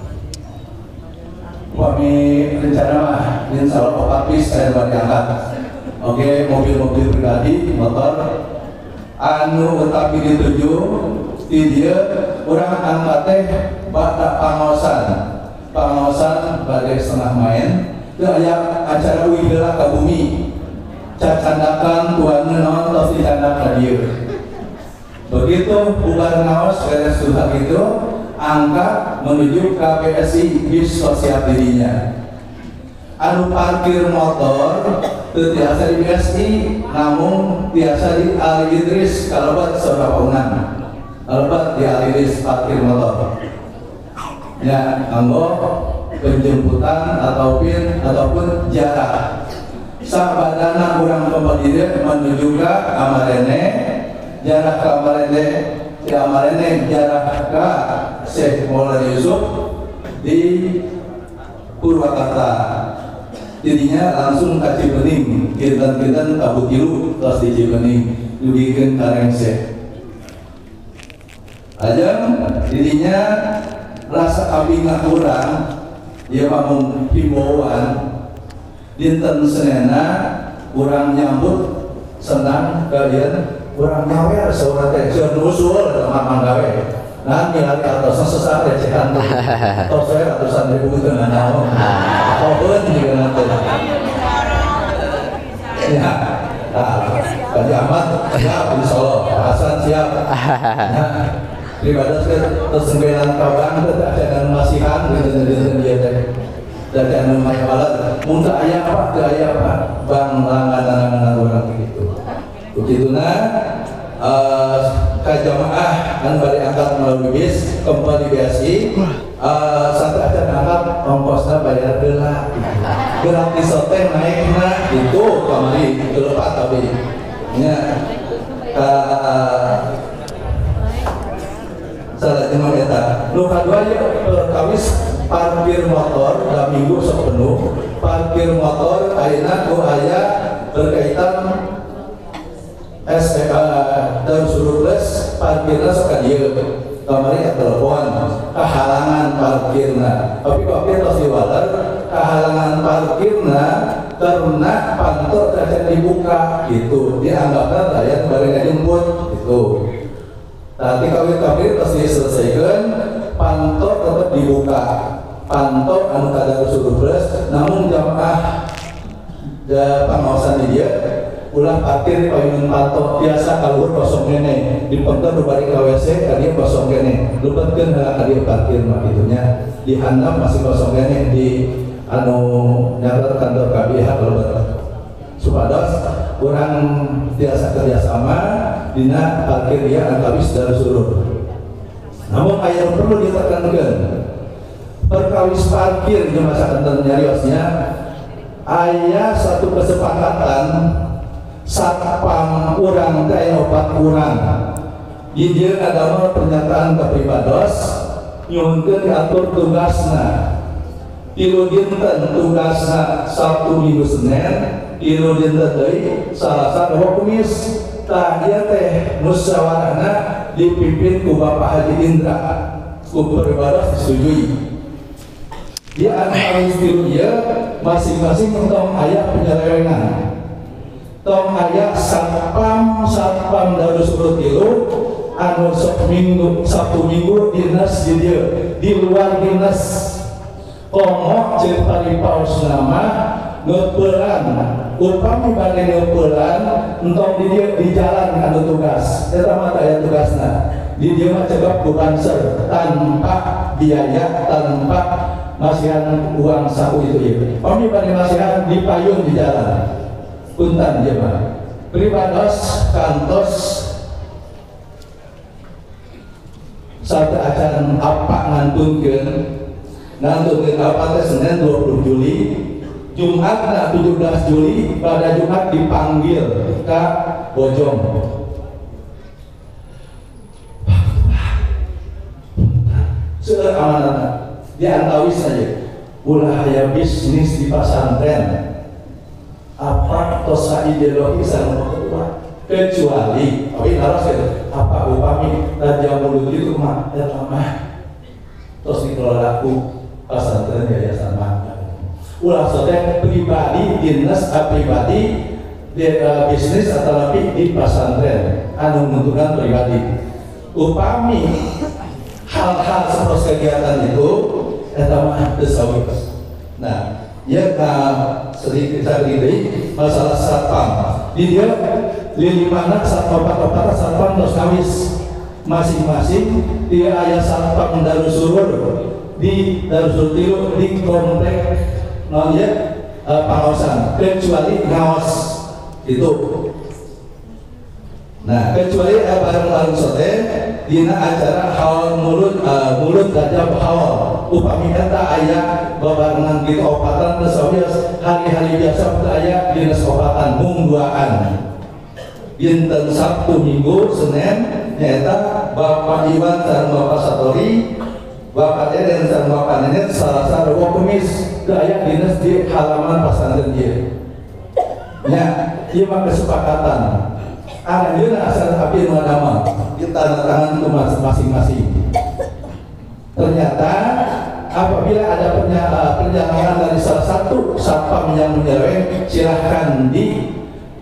Speaker 2: kami rencana mah insyaallah opat bis saya diangkat. Oke, mobil-mobil pribadi, motor anu tapi dituju di dia urang angkat teh bada pangaosan pangaosan badai setengah main teu aya acara wihela ka bumi cacandakan tuanna naon tos dicandak ka dieu begitu bubar ngaos beres sudah gitu angkat menuju ke B S I bis sosial dirinya anu parkir motor teu tiasa di B S I namun tiasa di Ali Idris kalebat Surabaya kalebat di Ali Idris parkir motor ya anggo penjemputan ataupun ataupun jarak sabadana urang pembadiri menuju ke Amarene jarak ke Amarene di Amarene jarak ke Syekh Maulana Yusuf di Purwakarta jadinya langsung ke Cibening kinten-kinten tabu tilu terus di Cibening dugikeun karengse ajang jadinya rasa abingah urang dia mamung himbauan dinten Senena urang nyambut senang kalian urang nyawer saurang teh jeung usul mamang gawe nah milari atosna sesat recehan tos we ratusan ribu teu naon pohon juga nanti ya Kaji Ahmad siap insyaallah Hasan siap nah ibadah tersengbelan kabang teh ada masihan gitu dia teh dari anu maya balat muntah aya apa teu aya apa bang langganan urang kitu begituna Uh, ka jamaah kan bari angkat melalui bis kembali B S I uh, sampai aja angkat ongkosnya bayar heula gratis hotel naikna itu kamari lepat tapi nya ka salah jemaah eta nu kadua ya kawis parkir motor da minggu sok penuh parkir motor ayeuna ku aya berkaitan S E A dan suruh plus parkirna sok ka dieu kamari ka telepon kehalangan parkirna tapi parkir tos diwaler kehalangan parkirna karena pantor tidak dibuka gitu dianggapnya rakyat bari ngajemput gitu tapi kawin parkir tos diselesaikan pantor tetap dibuka pantau anu kadar suruh beres, namun jamaah da pengawasan dia ulah parkir payun pantau biasa kalau kosong kene dipengker balik ke W C kali kosong kene lupatkeun heula kali parkir mah gitunya dihandap masih kosong kene di anu nyater kantor K B H kalau betul supados kurang biasa kerjasama dina parkir dia anu habis dari suruh. Namun aya perlu ditekankeun perkawis parkir di masa kantor nyariosnya aya satu kesepakatan satpam urang teh opat urang hiji adalah pernyataan kepribados nyuhunkeun diatur tugasna tilu dinten tugasna Sabtu Minggu Senin tilu dinten deui Salasa Rabu Kamis tah ieu teh musyawarahna dipimpin ku Bapak Haji Indra ku pribados disetujui di antara istilah dia masing-masing tong aya penyelewengan tong aya satpam satpam dari suruh tilu anu sok minggu Sabtu Minggu dinas di dia di luar dinas komo cerita di paus nama ngepelan upami bagi ngepelan entong di dia di jalan anu tugas eta mah aya tugasna di dia mah cegap ku banser tanpa biaya tanpa masihan uang saku itu ya. Kami pada masihan di payung di jalan. Punten dia mah. Pribados kantos satu acara apa ngantunkeun ngantunkeun apa teh Senin dua puluh Juli Jumat na tujuh belas Juli pada Jumat dipanggil ke Bojong. Seueur amanatna diantawis saja ulah aya bisnis di pesantren apa tosa ideologi sama kedua kecuali tapi harus ya apa upami raja mulut itu mah ya mah terus dikelola ku pesantren yayasan mah ulah sote pribadi dinas pribadi di, uh, bisnis atau lebih di pesantren anu menentukan pribadi upami hal-hal seperti kegiatan itu eta mah teu sawit. Nah, ieu ka sedikit sedikit masalah satpam. Di dia lima anak satpam opat satpam terus kawis masing-masing dia aya satpam Darussurur di Darussurur tilu di komplek naon ya pengawasan kecuali ngawas itu. Nah, kecuali bareng-bareng sote dina acara haul mulut uh, mulut gajah haul upami eta aya babarengan kitu opatan terus hari-hari biasa aya dinas opatan mung duaan dinten Sabtu Minggu Senin nyaeta Bapak Iwan dan Bapak Satori Bapak Eden dan Bapak Nenek Salasa Rabu Kamis teu aya dinas di halaman pesantren ieu nya ieu mah kesepakatan anjeunna asal api nu adama kita tangan ke masing-masing. Ternyata apabila ada perjalanan dari salah satu satpam yang menyeleweng silahkan di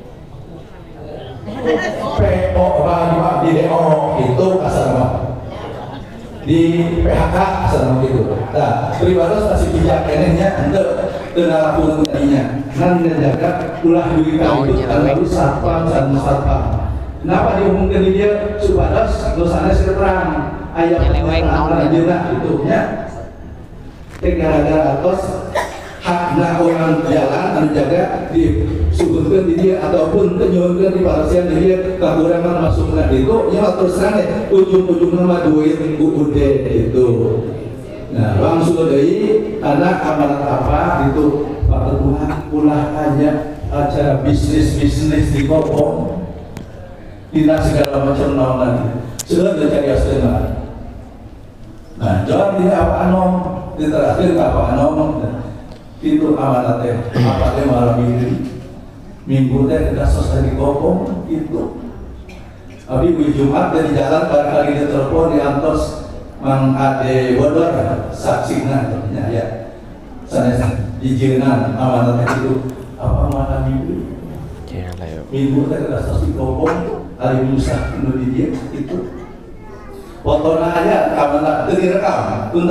Speaker 2: P O di D O itu asal di P H K asal gitu. Nah, pribados masih bijak kenehnya untuk tenarapunun tadinya. Nan menjaga ulah diri itu kalau satpam dan satpam. Kenapa diumumkan di dia supados dosanya terang ayat yang itu nya gara-gara atas hakna orang jalan anu jaga disuguhkeun di dia ataupun nyuhunkeun di parasian di dia kakurangan masukna itu nya terus terang ujung-ujungna mah duit U U D itu. Nah, langsung deui anak amanat apa itu Pak Ketua ulah aja acara bisnis-bisnis di Kopong tidak segala macam naon sudah mencari aslinya. Nah, jangan tidak apa anom, diterakhir apa anom itu amanat teh apa teh malam minggu minggu teh tidak selesai di Kopong itu. Tapi di Jumat dari jalan barangkali dia telepon diantos Mang Ade Bodor saksina ya. Sana dijeungan amanat itu apa malam minggu. Minggu teh tidak selesai di Kopong. Hari Musa Indonesia itu fotonya aja kapan tak direkam, tuntas.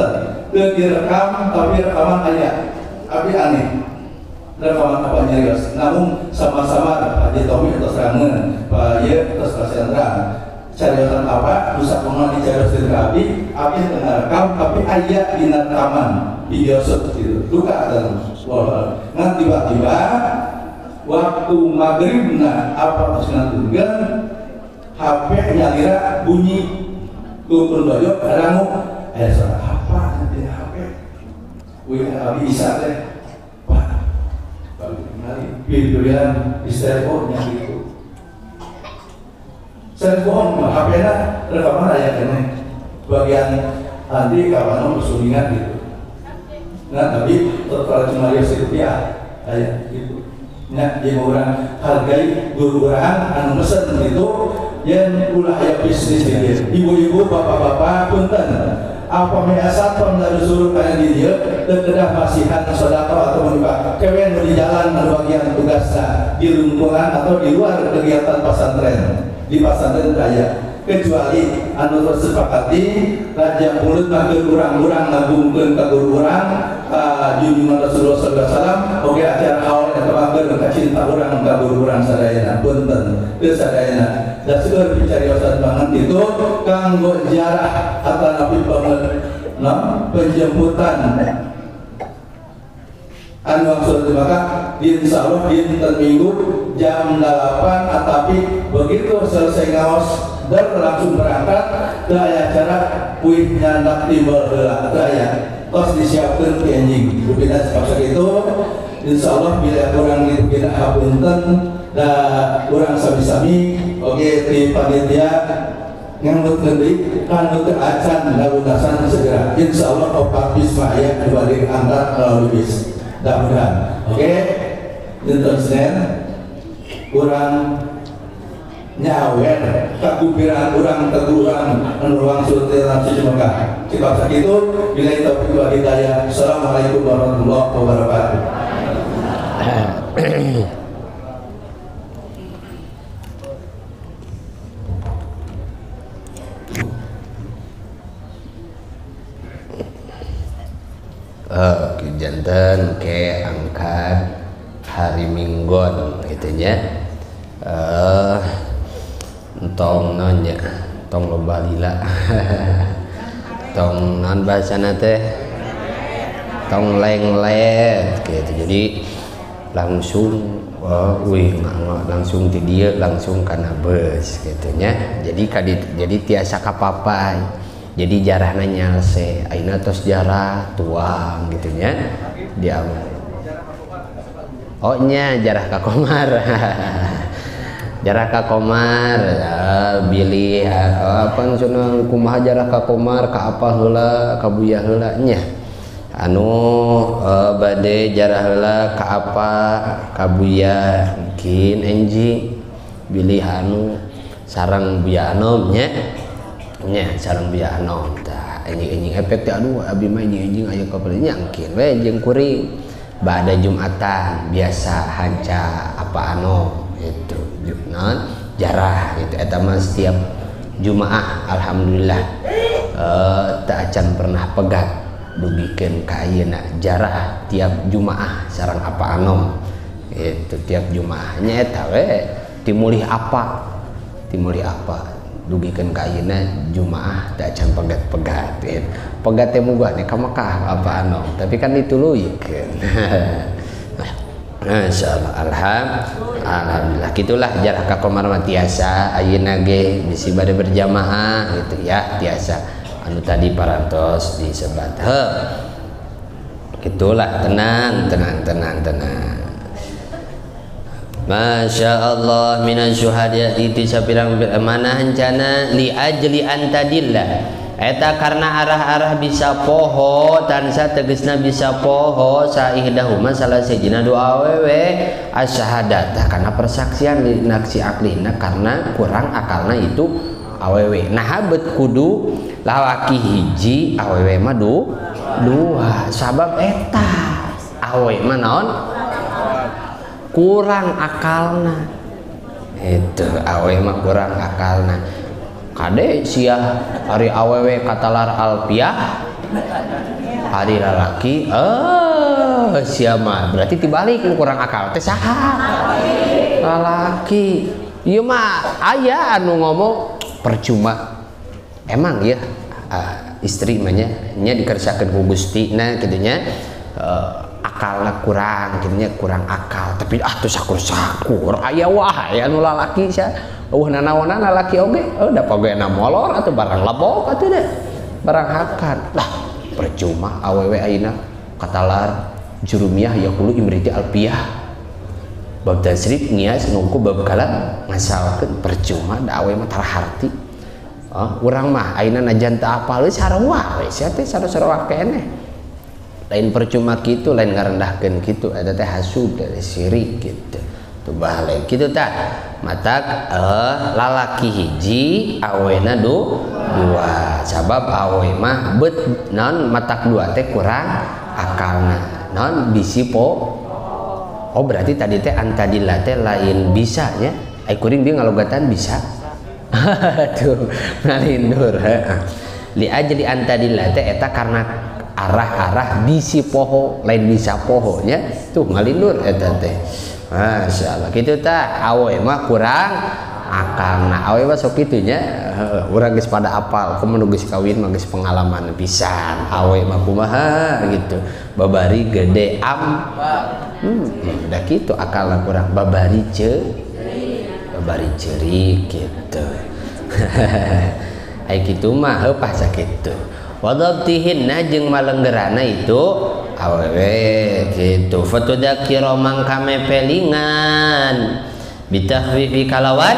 Speaker 2: teu direkam tapi rekaman aya tapi aneh rekaman apa nyarios namun sama-sama Pak Haji Tommy atau serangan Pak Ye atau Pak Sandra cariosan apa rusak kemana di carios di abi abi tengah rekam tapi aya di rekaman video shoot gitu duka dan wah ngan tiba-tiba waktu maghrib nah apa terus nantikan H P nyalira bunyi turun dojo kadangu eh suara apa nanti H P wih abi bisa teh wah baru kembali pilihan di teleponnya gitu telepon H P-nya rekaman aya kene bagian nanti kapan bersulingan gitu nah tapi kalau cuma lihat rupiah kayak gitu nah jadi orang hargai guru orang anu mesen gitu yang ulah aya bisnis gitu ibu-ibu bapak-bapak punten apa measat pemda suruh kaya di dia dan kedah masihan sedekah atau menimba kewen di jalan anu bagian tugasnya di lingkungan atau di luar kegiatan pesantren di pesantren raya kecuali anu tersepakati raja mulut makin urang-urang ngagungkeun ka guru urang ka junjungan Rasulullah sallallahu alaihi wasallam oge acara haul eta makin ka cinta urang ka guru urang sadayana punten teu sadayana da seueur picariosan banget itu kanggo jarah atanapi banget nah penjemputan anu maksud maka insyaallah dinten Minggu jam delapan tapi begitu selesai ngaos dan langsung berangkat ke acara puih nyandak timbal heula daya tos disiapkeun ke anjing rupina sepaksa itu insyaallah bila kurang dipina hapunten da urang sami-sami oge ti panitia ngamutkeun deui kanu teu acan lalunasan segera insyaallah opat bisma aya dibalik angkat melalui bis mudah-mudahan oke dinten Senin urang nyawer kakubiran urang tegurang menuang surti nafsi semoga sebab sakitu bila itu wa hidayah. Assalamualaikum warahmatullahi wabarakatuh.
Speaker 1: Uh, jantan ke angkat hari Minggon gitu nya uh, tong nanya tong loba lila tong non bahasana teh tong lenglet gitu jadi langsung oh, wih nggak langsung di dia langsung karena bus gitu nya jadi kadit jadi tiasa kapapai jadi jarahna nyalse aina tos jarah tuang gitu nya dia oh nya jarah ka komar jarah ka komar ya, bilih apa cenah kumaha jarah ka komar ka apa heula ka buya heula nya anu uh, bade jarah heula ka apa ka buya mungkin enji bilih anu sareng buya anom nya nya sareng buya anom tah anjing-anjing efek teh aduh abi mah anjing aya ka nyangkin we jeung kuring bada Jumatan biasa hanca apa anom itu non jarah itu eta mah setiap Jumaah alhamdulillah uh, tak acan pernah pegat dugikeun ka ayeuna jarah tiap Jumaah sareng apa anom itu tiap Jumaahnya eta we timulih apa timulih apa dugikeun ka ayeuna Jumaah tak acan pegat-pegat gitu. Pegat teh muga nih ka Mekah apa anom tapi kan dituluykeun Masyaallah alhamdulillah gitulah jarah ka komar mah tiasa ayeuna ge bisi bade berjamaah gitu ya tiasa anu tadi parantos disebat he gitulah tenang tenang tenang tenang Masya Allah minas syuhada itu sapirang mana hancana li ajli antadillah eta karena arah-arah bisa poho tansa tegesna bisa poho saihdahuma salah sejina doa awewe asyahadatah karena persaksian di naksi aklina karena kurang akalna itu awewe nah bet kudu lawaki hiji awewe mah du dua sabab eta awewe mah naon kurang akalna itu awewe mah kurang akalna kade sia hari awewe katalar alpiah Ari lalaki eh siapa berarti dibalik kurang akal teh saha lalaki ieu mah aya anu ngomong percuma emang ya uh, istri mahnya nya dikerjakeun ku Gusti nah kitu nya uh, akalna kurang kitu nya kurang akal tapi ah teu sakur-sakur aya wae anu lalaki sia eueuh nanaonan lalaki oge oh da pogena molor atuh barang labok atuh deh barang hakan lah percuma awewe ayeuna katalar jurumiyah yaqulu imriti alpiyah bab tasrif nias nungku bab kalam ngasalkeun percuma da awewe mah taraharti oh, urang mah ayeuna najan teu apal geus sarua we sia teh sarua-sarua keneh lain percuma kitu lain ngarendahkeun kitu eta teh hasud dari syirik kitu tuh balik kitu tah matak eh, lalaki hiji awena du dua sabab awe mah bet non matak dua teh kurang akalna non bisi po oh berarti tadi teh antadillah teh lain bisa nya ai kuring dia ngalogatan bisa tuh nalindur li ajli antadillah teh eta karena arah-arah bisi poho lain bisa poho nya tuh ngalindur eta teh Masya Allah gitu tah awe mah kurang akalna awe mah sok kitu nya urang geus pada apal kumaha geus kawin mah geus pengalaman pisan awe mah kumaha gitu babari gede am hmm udah gitu akalna kurang babari ce babari ceurik gitu ai kitu mah heuh sakitu wadabtihinna jeung malenggerana itu awewe gitu fatudakira mangka mepelingan bitahwifi kalawan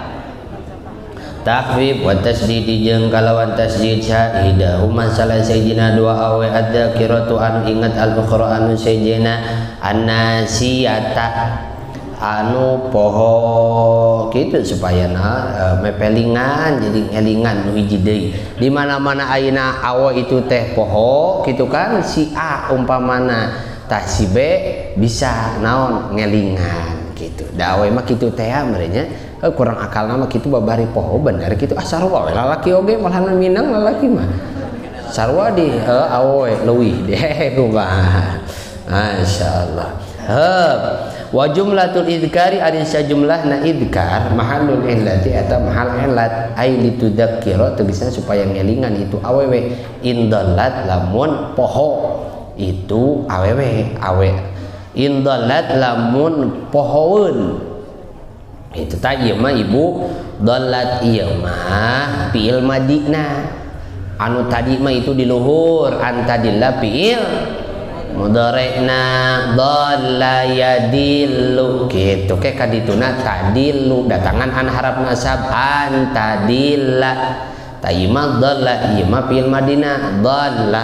Speaker 1: tahwif wa tasdidi jeung kalawan tasdid syahidah huma salah sayjina dua awe adzakiratu anu ingat al-ukhra anu sayjina annasiyata anu poho gitu supaya na e, mepelingan jadi ngelingan nu hiji deui di mana-mana ayeuna awe itu teh poho gitu kan si A umpamana tah si B bisa naon ngelingan gitu da awe mah kitu teh merenya e, kurang akalna mah kitu babari poho bener kitu ah sarua we lalaki oge malahan minang lalaki mah sarua di e, awe leuwih deh kumaha masyaallah heuh wa jumlatul idkari ari sajumlahna idkar mahallul illati eta mahal illat ai litudzakkira tegasna supaya ngelingan itu awewe indallat lamun poho itu awewe awe indallat lamun pohoeun itu tah ieu mah ibu dallat ieu mah fiil madina anu tadi mah itu di luhur antadillah fiil mudhari'na dhalla yadillu gitu ke kadituna tadillu datangan an harap nasab antadilla tayyima dhalla yima fil madinah dhalla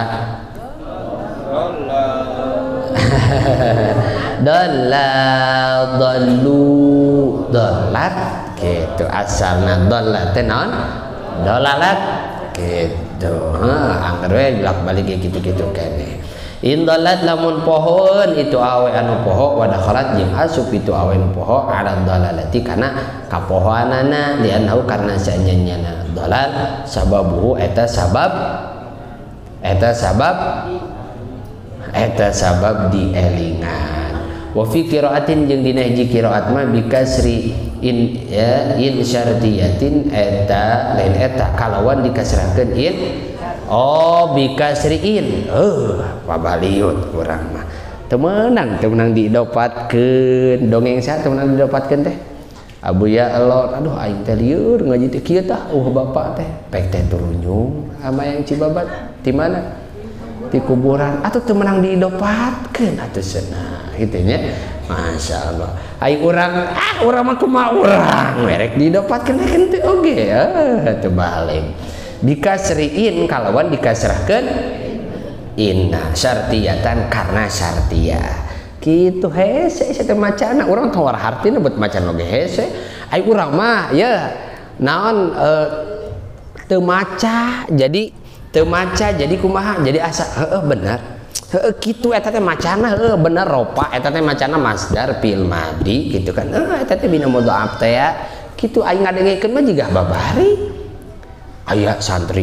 Speaker 1: dhalla dhallu dhallat gitu asalna dhalla teh naon dhalalat gitu ha anggar we bolak-balik gitu-gitu kene indalat lamun pohon itu awe anu poho wadakhalat jeung asup itu awe anu poho ala dalalati kana kapohoanana lianau karena sanyanyana dalal sababuhu eta sabab eta sabab eta sabab dielingan wa fi qiraatin jeung dina hiji qiraat mah bikasri in ya in syartiyatin eta lain eta kalawan dikasrahkeun in oh bikasriin eh pabaliut kurang mah teu meunang teu meunang didapatkeun dongeng sa teu meunang didapatkeun teh abu ya Allah aduh aing teh lieur ngaji teh kieu tah uh bapak teh pek teh turunyung ama yang Cibabat di mana di kuburan atuh teu meunang didapatkeun atuh cenah kitu nya masyaallah ai urang ah urang mah kumaha urang merek didapatkeun teh oge ah teu balik dikasriin kalawan dikasrahkeun inna syartiyatan karena syartiyah kitu hese eta macana urang tawar hartina buat macan oge hese ai urang mah ya naon e, teu maca jadi teu maca jadi kumaha jadi asa heeh bener heeh kitu eta teh macana heeh bener ropa eta teh macana masdar fil madi gitu kan heeh eta teh bina mudhaaf teh ya kitu aing ngadengekeun mah jiga babari aya santri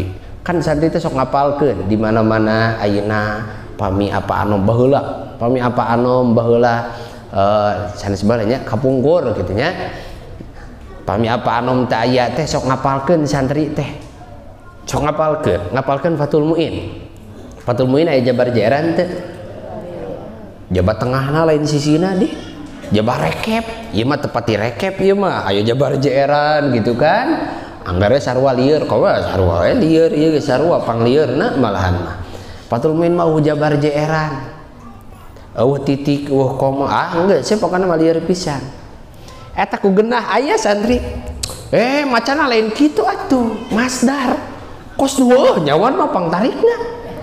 Speaker 3: kan santri teh sok ngapalkeun di mana-mana ayeuna pami apa anu baheula pami apa anu baheula uh, sanes balenya kapungkur kitu nya pami apa anu teh aya teh sok ngapalkeun santri teh sok ngapalkeun ngapalkeun Fathul Muin Fathul Muin aya jabar jeran teh jabar tengahna lain sisina di jabar rekep ieu mah tepati rekep ieu mah aya jabar jeran gitu kan anggarnya sarua lieur kau sarua eh lieur ieu sarua panglieurna malahan mah Fathul Muin mah jabar jeeran eueuh titik eueuh koma ah enggak sih pokona mah lieur pisan eta ku genah aya santri eh macana lain kitu atuh masdar kos weuh nyawan mah pangtarikna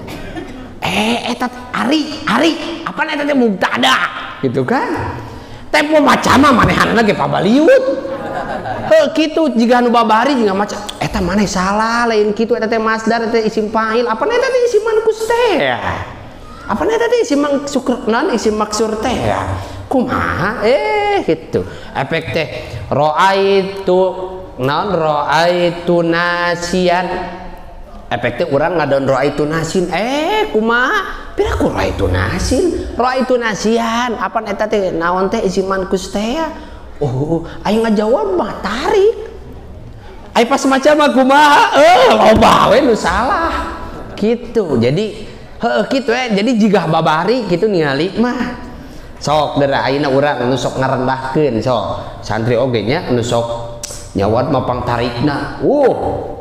Speaker 3: eh eta ari ari apa eta teh mubtada gitu kan tempo macana manehanna ge pabaliut heuh kitu jiga anu babari jiga maca eta maneh salah lain kitu eta teh masdar eta isim fa'il apa eta teh isim mankus teh apa eta teh isim maksur naon isim maksur teh kumaha eh gitu efek teh raaitu naon raaitu nasian efek teh urang ngadon raaitu nasin eh kumaha pira ku raaitu nasin raaitu nasian apa eta teh naon teh isim mankus teh oh, ayo ngajawab mah tarik. Ayo pas macam mah kumaha, eh loba we nu salah. Gitu. Jadi heuh kitu ya. Jadi jigah babari kitu ningali mah. Sok dera ayeuna urang nu sok ngarendahkeun sok. Santri oge nya nu sok nyawat mah pangtarikna. Uh.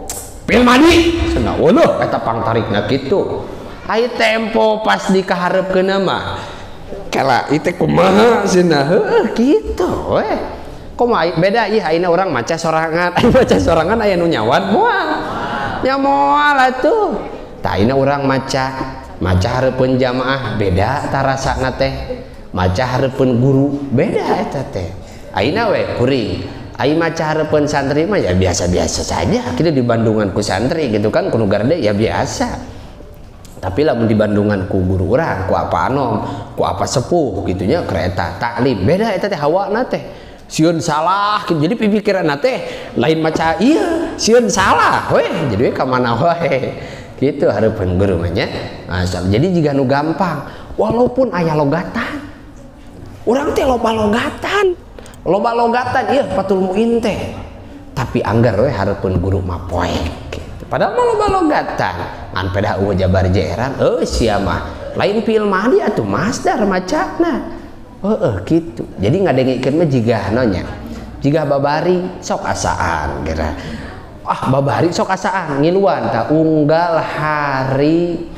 Speaker 3: Pilmadi cenah eueuh eta pangtarikna kitu. Ayo tempo pas dikaharepkeun mah kala itu kumaha cenah heuh kitu we kumaha beda ieu ayeuna urang maca sorangan aya maca sorangan aya nu nyawat moal nya moal atuh tah ayeuna urang maca maca hareupeun jamaah beda tarasana teh maca hareupeun guru beda eta teh ayeuna we kuring ai maca hareupeun santri mah ya biasa-biasa saja kitu di Bandungan ku santri gitu kan kudu garde ya biasa tapi lamun di Bandungan ku guru urang ku apa anom ku apa sepuh gitunya kereta taklim beda eta teh hawana teh sieun salah gitu. Jadi pikiranna teh lain maca iya sieun salah weh jadi we ka mana wae gitu hareupeun guru mah nya asal jadi jiga nu gampang walaupun aya logatan urang teh loba logatan loba logatan ieu Fathul Muin teh tapi anggar we hareupeun guru mah poek padahal mah loba logatan ngan pedah eueuh jabar jeeran eueuh sia mah lain fiil madi atuh masdar macana heueuh kitu jadi ngadengikeun mah jiga nya jiga babari sok asaan geura ah babari sok asaan ngiluan tah unggal hari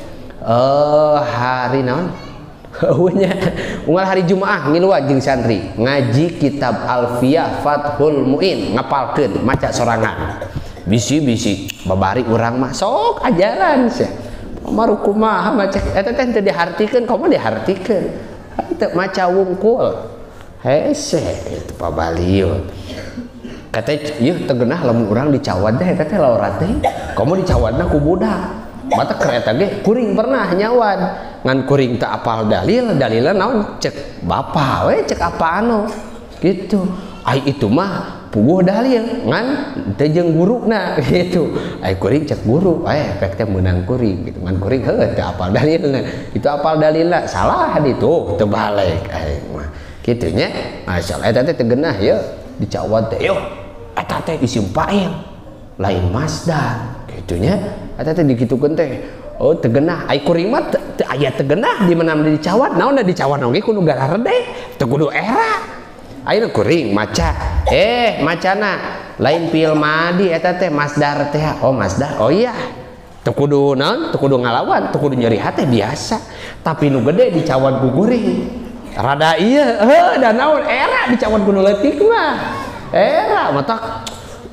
Speaker 3: eh hari naon eueuh nya unggal hari Jumaah ngiluan jeung santri ngaji kitab Alfiyah Fathul Muin ngapalkeun maca sorangan bisi-bisi babari urang mah sok ajaran sia maru kumaha maca eta teh teu dihartikeun komo dihartikeun teu maca wungkul hese itu pabaliut kata ieu teu geunah lamun urang dicawad teh eta teh laorat teh komo dicawadna ku budak mata kereta ge kuring pernah nyawad ngan kuring teu apal dalil dalilna naon cek bapa we cek apa anu gitu ai itu mah puguh dalil ngan teu jeung guruna gitu ai kuring cek guru aya efek teh meunang kuring gitu ngan kuring heuh teu apal dalilna itu apal dalilna salah ditu teu balik ai mah kitu nya masalah eta teh teu geunah ye dicawad teh yo eta teh isim fa'il lain masdar kitu nya eta teh dikitukeun teh oh teu geunah ai kuring mah teu aya teu geunah di mana dicawad naon da dicawad oge kudu gararede teu kudu era ayeuna kuring maca eh macana lain fiil madi eta teh masdar teh oh masdar oh iya teu kudu naon teu kudu ngalawan teu kudu nyeri hate biasa tapi nu gede dicawad ku kuring rada ieu heuh da naon era dicawad ku nu leutik mah era mata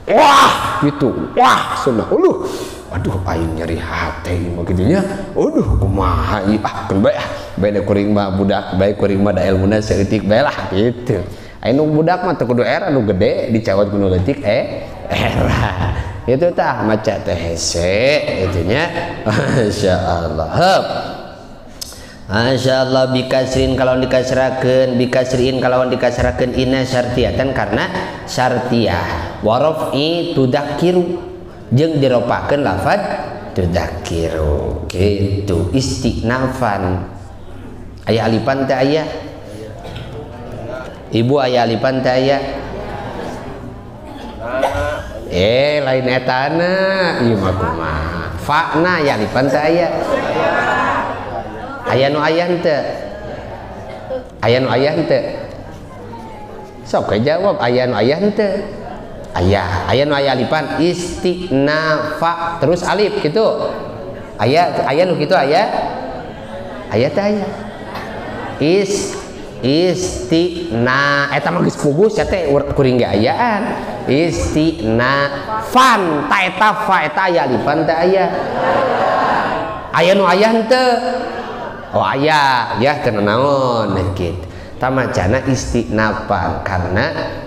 Speaker 3: wah gitu wah cenah uluh aduh aing nyeri hate mah kitu nya aduh kumaha ieu ah kan bae ah bae da kuring mah budak bae kuring mah da ilmuna saeutik bae lah gitu anu budak mah teu kudu era nu gede dicawad ku nu leutik eh era itu tah maca teh hese itu nya masyaallah heup masyaallah bikasrin kalau dikasrakeun bikasrin kalau dikasrakeun inna syartiyatan karena syartiyah wa raf'i tudzakiru jeung diropakeun lafaz tudzakiru gitu istinafan. Aya alipan teh aya? Ibu aya alipan teh aya? Eh lain etana ieu mah kumaha? Fa'na aya alipan teh aya? Aya nu aya henteu? Aya nu aya henteu? Sok jawab aya nu aya henteu? Aya, aya nu aya alipan istinafa terus alif gitu. Aya aya nu kitu aya? Aya teh aya. Is istina eta mah geus pugus ya teh kuring ge ayaan. Istinafan ta eta fa eta aya alifan teh aya. Aya nu aya henteu? Oh aya, ya teu naon kitu. Ta macana istinafan karena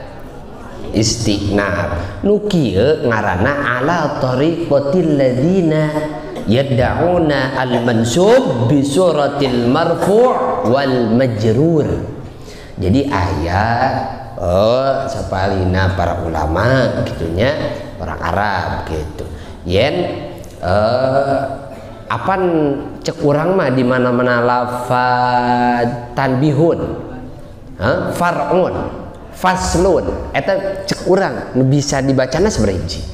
Speaker 3: istinaf nu kieu ngaranna ala tariqatil ladzina yad'una al-mansub bi suratil marfu' wal majrur. Jadi ayat oh sapalina para ulama gitunya orang Arab gitu. Yen eh apan cek urang mah di mana-mana lafaz tanbihun. Ha? Far'un, faslun eta cek urang nu bisa dibacana sabaraha hiji?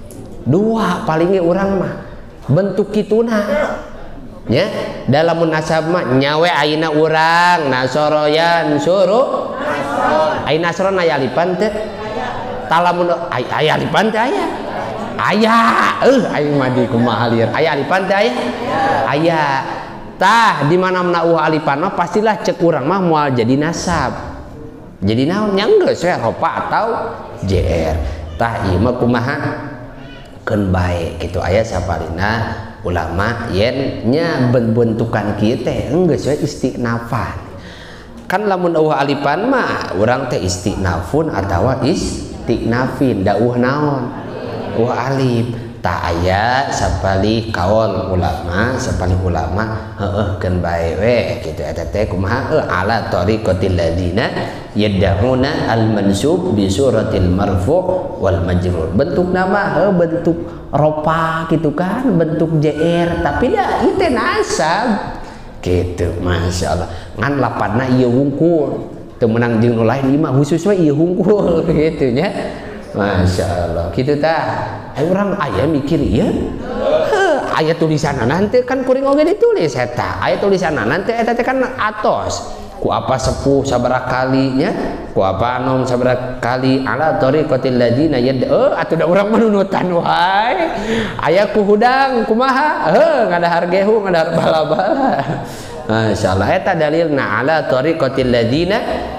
Speaker 3: Dua palingnya urang mah. Bentuk kituna ya dalam munasab mah nyawe aina urang nasoroyan suruh aina nasron aya alipan teh talamun aya alipan teh aya aya euh aing mah di kumaha lieur aya alipan teh aya aya tah di mana-mana uh alipan mah pastilah cek urang mah moal jadi nasab jadi naon nya geus we ropa atau jr tah ieu mah kumaha keun bae gitu aya sapalina ulama yen nya bentukan kieu teh geus we istinafan kan lamun eueuh alipan mah urang teh istinafun atawa istinafin dauh naon eueuh alif ta aya sapali kaul ulama sapali ulama heueuh keun bae we kitu eta teh kumaha ala tariqatil ladzina yad'una al mansub bi suratil marfu' wal majrur bentuk nama heuh bentuk ropa gitu kan bentuk jr tapi da ieu teh nasab gitu masyaallah ngan lapanna ieu wungkul teu meunang jeung nu lain ieu mah khusus we ieu wungkul kitu nya masyaallah kitu tah aya urang aya mikir ieu heuh aya tulisanna nanti kan kuring oge ditulis eta aya tulisanna nanti eta teh kan atos ku apa sepuh sabaraha kali nya ku apa anom sabaraha kali ala tariqatil ladzina yad eh atuh da urang menunutan wae aya ku hudang kumaha heuh ngadahar gehu ngadahar bala-bala masyaallah eta dalilna ala tariqatil ladzina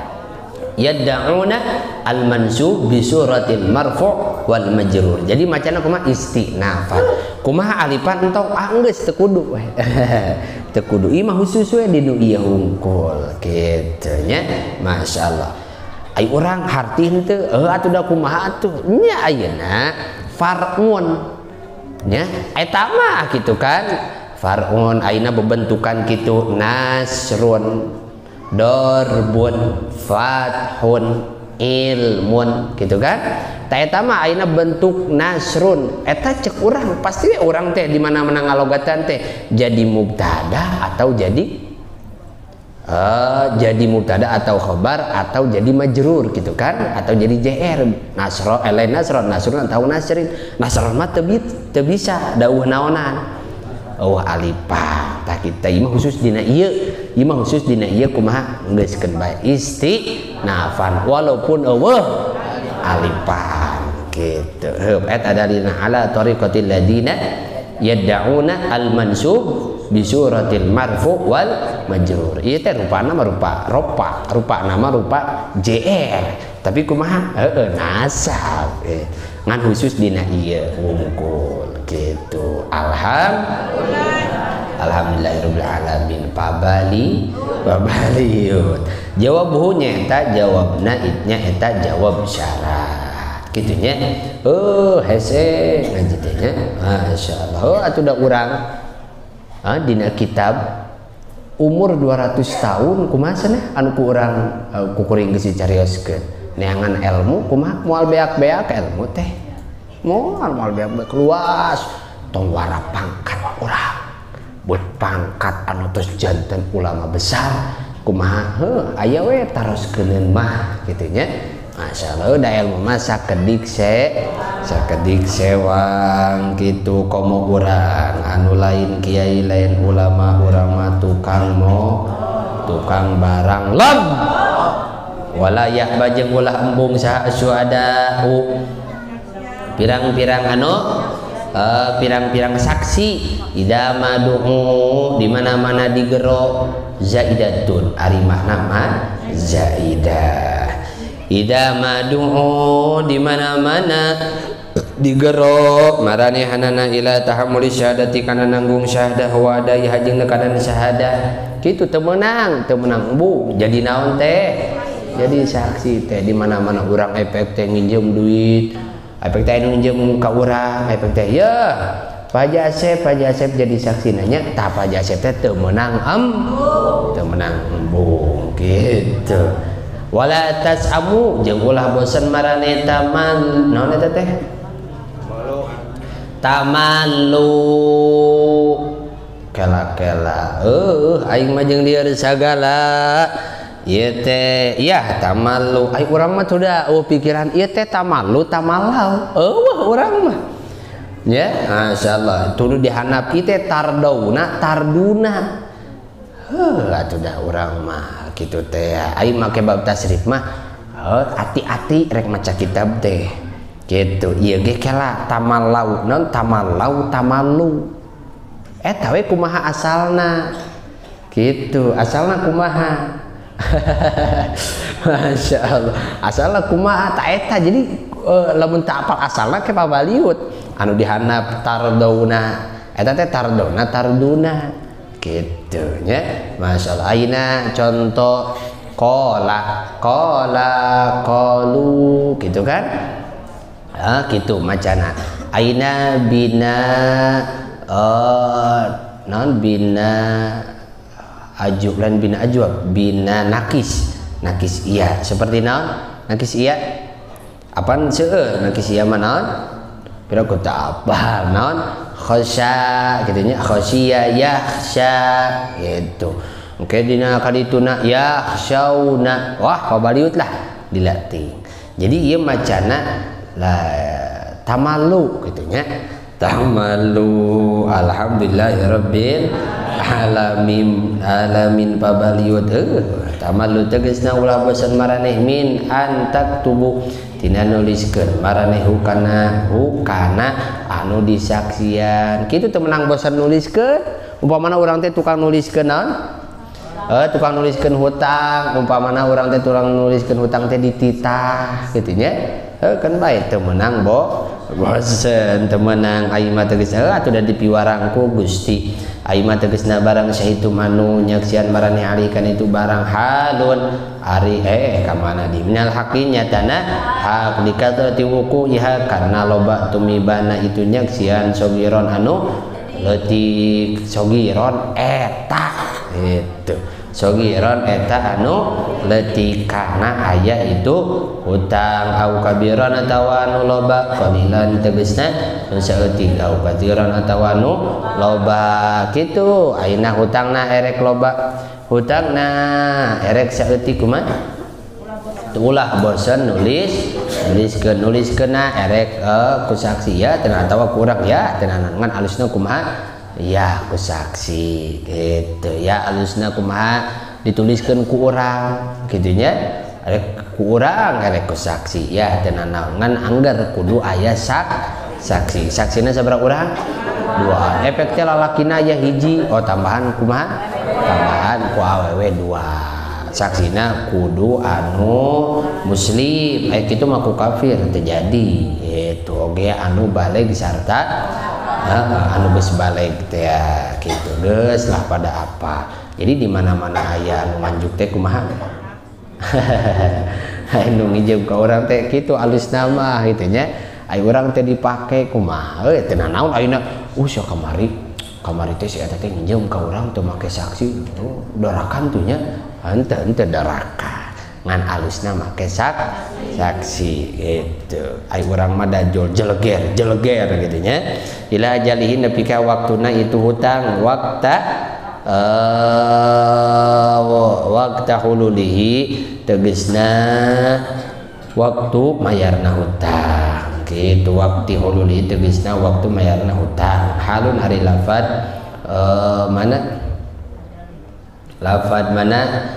Speaker 3: yad'una al-mansub bi suratil marfu' wal majrur. Jadi macana kumaha istinafan. Kumaha alifan entok ah geus teu kudu we. Teu kudu ieu mah khusus we di nu ieu hungkul kitu nya. Masyaallah. Ai urang harti henteu heuh atuh da kumaha atuh nya ayeuna far'un. Nya eta mah kitu kan. Far'un ayeuna bebentukan kitu nasrun dorbun fathun ilmun gitu kan ta eta mah ayeuna bentuk nasrun eta cek urang pasti urang teh di mana-mana ngalogatan teh jadi mubtada atau jadi uh, jadi mubtada atau khabar atau jadi majrur gitu kan atau jadi jr nasro elai nasron nasrun atau nasrin nasron mah teu bisa dawuh naonan eueuh alifan tah kita ieu mah khusus dina ieu ieu mah khusus dina ieu kumaha geuskeun bae istinafan walaupun eueuh alifan kitu heuh eta dalilna ala tariqatil ladzina yad'una al mansub bi suratil marfu' wal majrur ieu teh rupana mah rupa ropa rupa nama rupa jr tapi kumaha heueuh nasab eh. Ngan khusus dina ieu wungkul gitu alhamdulillah alhamdulillahirabbil alamin pabali pabaliut jawab buhunya eta jawabna itnya eta jawab syarat gitunya oh hese ngaji teh nya masyaallah oh atuh da urang ah dina kitab umur dua ratus tahun kumaha cenah anu ku urang uh, ku kuring geus dicarioskeun neangan ilmu kumaha moal beak-beak ilmu teh moal moal beak-beak luas tong wara pangkat urang buat pangkat anu tos janten ulama besar kumaha heuh aya we taroskeun mah kitu nya masyaallah da ilmu mah sakedik se sakedik sewang kitu komo urang anu lain kiai lain ulama urang mah tukang mo tukang barang lam wala yahba jeung ulah embung saha syuhada'u pirang-pirang anu uh, pirang-pirang saksi ida madu'u di mana-mana digero zaidatun ari makna mah zaidah ida madu'u di mana-mana digero maranehanana ila tahammuli syahadati kana nanggung syahadah wa adai hajeng kana syahadah kitu teu meunang teu meunang bu jadi naon teh jadi saksi teh di mana-mana urang efek teh nginjem duit efek teh nginjem ka urang efek teh ya Pak Jasep Pak Jasep jadi saksi nanya tah Pak Jasep teh teu meunang em teu meunang embung gitu wala tasamu jeung ulah bosan marane taman naon eta teh tamanlu kela-kela eueuh aing mah jeung dieu sagala ieu teh yah tamallu ai urang mah tuda eueuh pikiran ieu teh tamallu tamalau eueuh urang mah ya masyaallah tudu dihanap ieu teh tardauna tarduna heuh atuh da urang mah kitu teh aing make bab tasrif mah hati-hati rek maca kitab teh gitu ieu ge kela tamalau non tamalau tamallu eta we kumaha asalna gitu asalna kumaha Masya Allah asalna kumaha ta eta jadi uh, lamun tak apal asalna ke pabaliut anu dihanap tardauna eta teh tardauna tarduna gitu nya masyaallah ayeuna contoh qala qala qalu gitu kan ah gitu macana ayeuna bina uh, non bina ajuk lan bina ajwab bina nakis nakis iya seperti naon nakis iya apaan seueur nakis iya mah naon pira ku teu apal naon khosya kitu nya khosya yakhsya gitu oke dina kadituna yakhsyauna wah pabaliut lah dilatih jadi ieu macana lah tamalu gitu nya tamalu alhamdulillahirabbil alamin alamin pabaliut heuh tamallu tegasna ulah bosan maraneh min antak tubuh tina nuliskeun maraneh hukana hukana anu disaksian kitu teu menang bosan nuliskeun umpamana urang teh tukang nuliskeun naon eh tukang nuliskeun hutang umpamana urang teh tukang nuliskeun hutang teh dititah kitu nya heuh kan bae teu menang bo bosan teu menang aing mah tegasna atuh da dipiwarang ku Gusti aing mah tegasna barang syahitu manu nyaksian maraneh alih kan itu barang halun ari eh ka mana di minal haqi nyatana hak dikatrati wuku iha karena loba tumibana itu nyaksian sogiron anu leutik sogiron eta itu sogiron eta anu leutik kana aya itu hutang au kabiran atawa anu loba qalilan tegasna saeutik au kabiran atawa anu loba kitu ayeuna hutangna erek loba hutangna erek saeutik kumaha ulah bosan nulis nuliskeun nuliskeunna erek uh, ku saksi ya tenan atawa kurang ya tenan ngan alusna kumaha ya ku saksi gitu ya alusna kumaha dituliskeun ku urang kitu nya erek ku urang erek ku saksi ya tenan ngan anggar kudu aya sak saksi saksina sabaraha urang dua efek teh lalakina aya hiji oh tambahan kumaha tambahan ku awewe dua saksina kudu anu muslim eh kitu mah ku kafir terjadi itu oge anu baleg sarta uh, anu geus baleg teh ya kitu geus lah pada apa jadi di mana-mana aya anu manjuk teh kumaha anu ngijem ka urang teh kitu alusna mah kitu nya ai urang teh dipake kumaha euy teu naon ayeuna uh sia kamari kamari teh si eta teh nginjem ka urang teu make saksi oh dorakan tuh nya henteu henteu daraka ngan alusna make sak saksi gitu. Ai urang mah dajol jeleger jeleger gitu nya. Ila ajalihi nepi ka waktuna itu hutang wakta uh, wakta hululihi tegasna waktu mayarna hutang gitu. Waktu hululihi tegasna waktu mayarna hutang. Halun ari lafad uh, mana lafad mana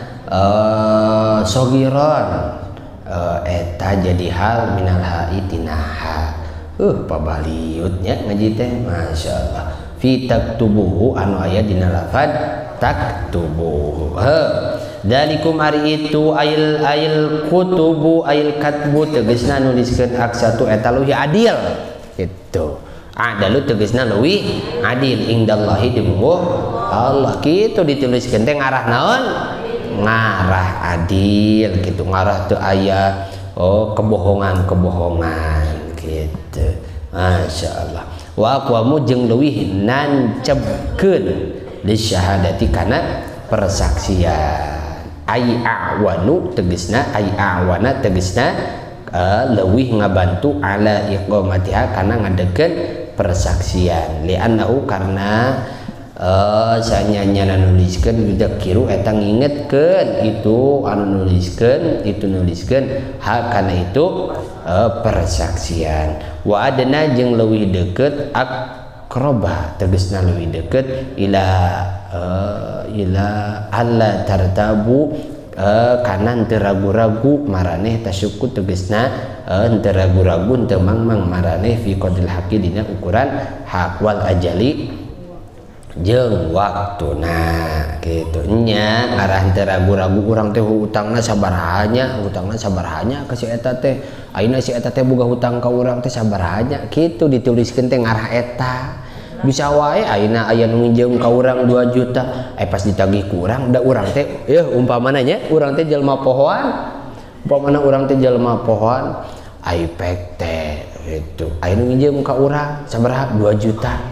Speaker 3: uh, sogiron uh, eta jadi hal minal haitinaha uh pabaliutnya ngaji teh masyaallah fi taktubuhu anu aya dina lafad taktubuhu heuh dalikum ari itu ail ail kutubu ail katbu tegasna nuliskeun aksatu eta luhi adil gitu. Adalu tegasna leuwih adil indallahi di mungguh Allah gitu dituliskeun teh ngarah naon ngarah adil gitu ngarah teu aya oh kebohongan-kebohongan gitu. Masyaallah. Wa aqwamu jeung leuwih nancebkeun li syahadati kana persaksian. Ai a'wanu tegasna ai a'wana tegasna uh, leuwih ngabantu ala iqamatiha kana ngadekeun persaksian. Li'annahu karena Uh, sanyanya nuliskeun yudakiru eta ngingetkeun itu anu nuliskeun itu nuliskeun hak kana itu uh, persaksian. Wa adna jeung leuwih deukeut aqraba tegasna leuwih deukeut ila uh, ila alla tartabu uh, kana teu ragu-ragu maraneh tasyukku tegasna uh, teu ragu-ragu teu mangmang maraneh fi qadril haqqi dina ukuran hak wal ajali jeung waktuna gitu nya ngarah teu ragu-ragu urang teh hutangna sabarahanya hutangna sabarahanya ka si eta teh ayeuna si eta teh boga hutang ka urang teh sabarahanya kitu dituliskeun teh ngarah eta bisa wae ayeuna aya nu nginjem ka urang dua juta eh pas ditagih ku urang da urang teh yeuh umpamana nya urang teh jelema pohoan umpamana urang teh jelema pohoan aipek teh gitu ayeuna nginjem ka urang sabaraha dua juta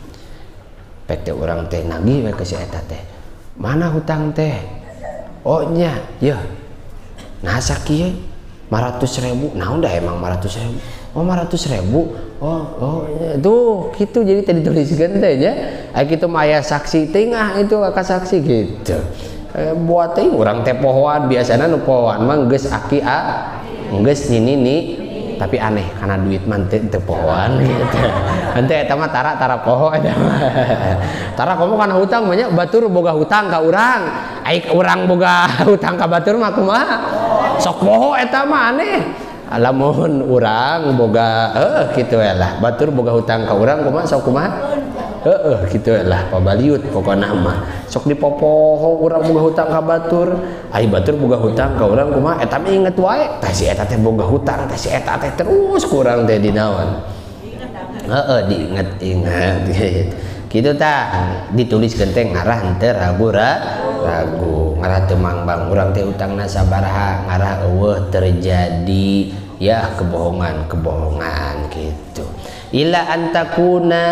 Speaker 3: pek teh urang teh nagih we ka si eta teh mana hutang teh oh nya yeuh nah sakieu lima ratus ribu naon dah emang lima ratus ribu oh lima ratus ribu oh oh ya. Tuh gitu jadi tadi tuliskeun teh nya aya kitu mah aya saksi tengah itu ka saksi gitu e, buat teh urang teh pohoan biasana nu pohoan mah geus aki a geus nini tapi aneh karena duit mah teu teu pohoan gitu. Henteu eta mah tara tara poho eta mah. Tara komo kana hutang banyak batur boga hutang ka urang. Ai urang boga hutang ka batur mah kumaha? Sok poho eta mah aneh. Lamun urang boga heuh kitu we lah. Batur boga hutang ka urang kumaha sok kumaha? Heeh kitu we lah pabaliut pokona mah. Sok dipopoho urang boga hutang ka batur. Ai batur boga hutang ka urang kumaha eta mah inget wae. Tah si eta teh boga hutang, tah si eta teh terus kurang teh dinaon. Heeh diinget-inget gitu. Kitu tah dituliskeun teh ngarah henteu ragu-ragu. Ngarah teu mangbang urang teh utangna sabaraha, ngarah eueuh terjadi ya kebohongan-kebohongan gitu. Ila antakuna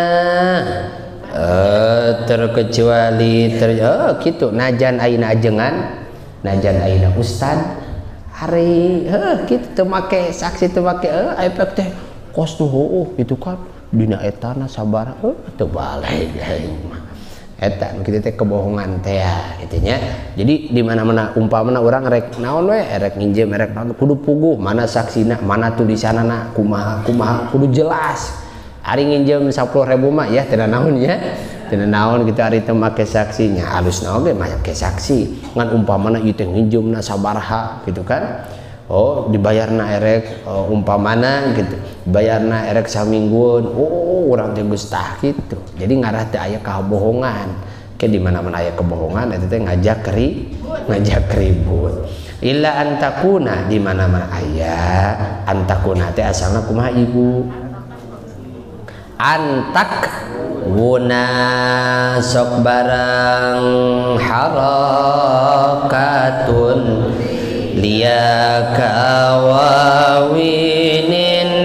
Speaker 3: uh, terkecuali ter oh gitu najan ayeuna ajengan najan ayeuna ustad hari heuh kitu teu make saksi teu make heuh efek teh kos tuh heuh gitu kan dina etana sabar heuh teu balai aing mah eta nu kitu teh kebohongan teh gitu nya. Jadi di mana-mana umpamana urang rek naon we rek nginjem rek naon kudu puguh mana saksina mana tulisanana kumaha kumaha kudu jelas. Ari nginjem sepuluh ribu mah ya tina naon ya tina naon kita ari teu make saksinya alus naon ge make saksi ngan umpamana ieu teh nginjemna sabaraha gitu kan oh dibayarna erek oh, umpamana gitu bayarna erek samingguan oh urang teh geus tah gitu jadi ngarah teh aya kabohongan ke di mana-mana aya kebohongan eta teh ngajak ri ngajak ribut illa antakuna di mana-mana aya antakuna teh asalna kumaha ibu antak guna sok barang harakatun liyaka wawinin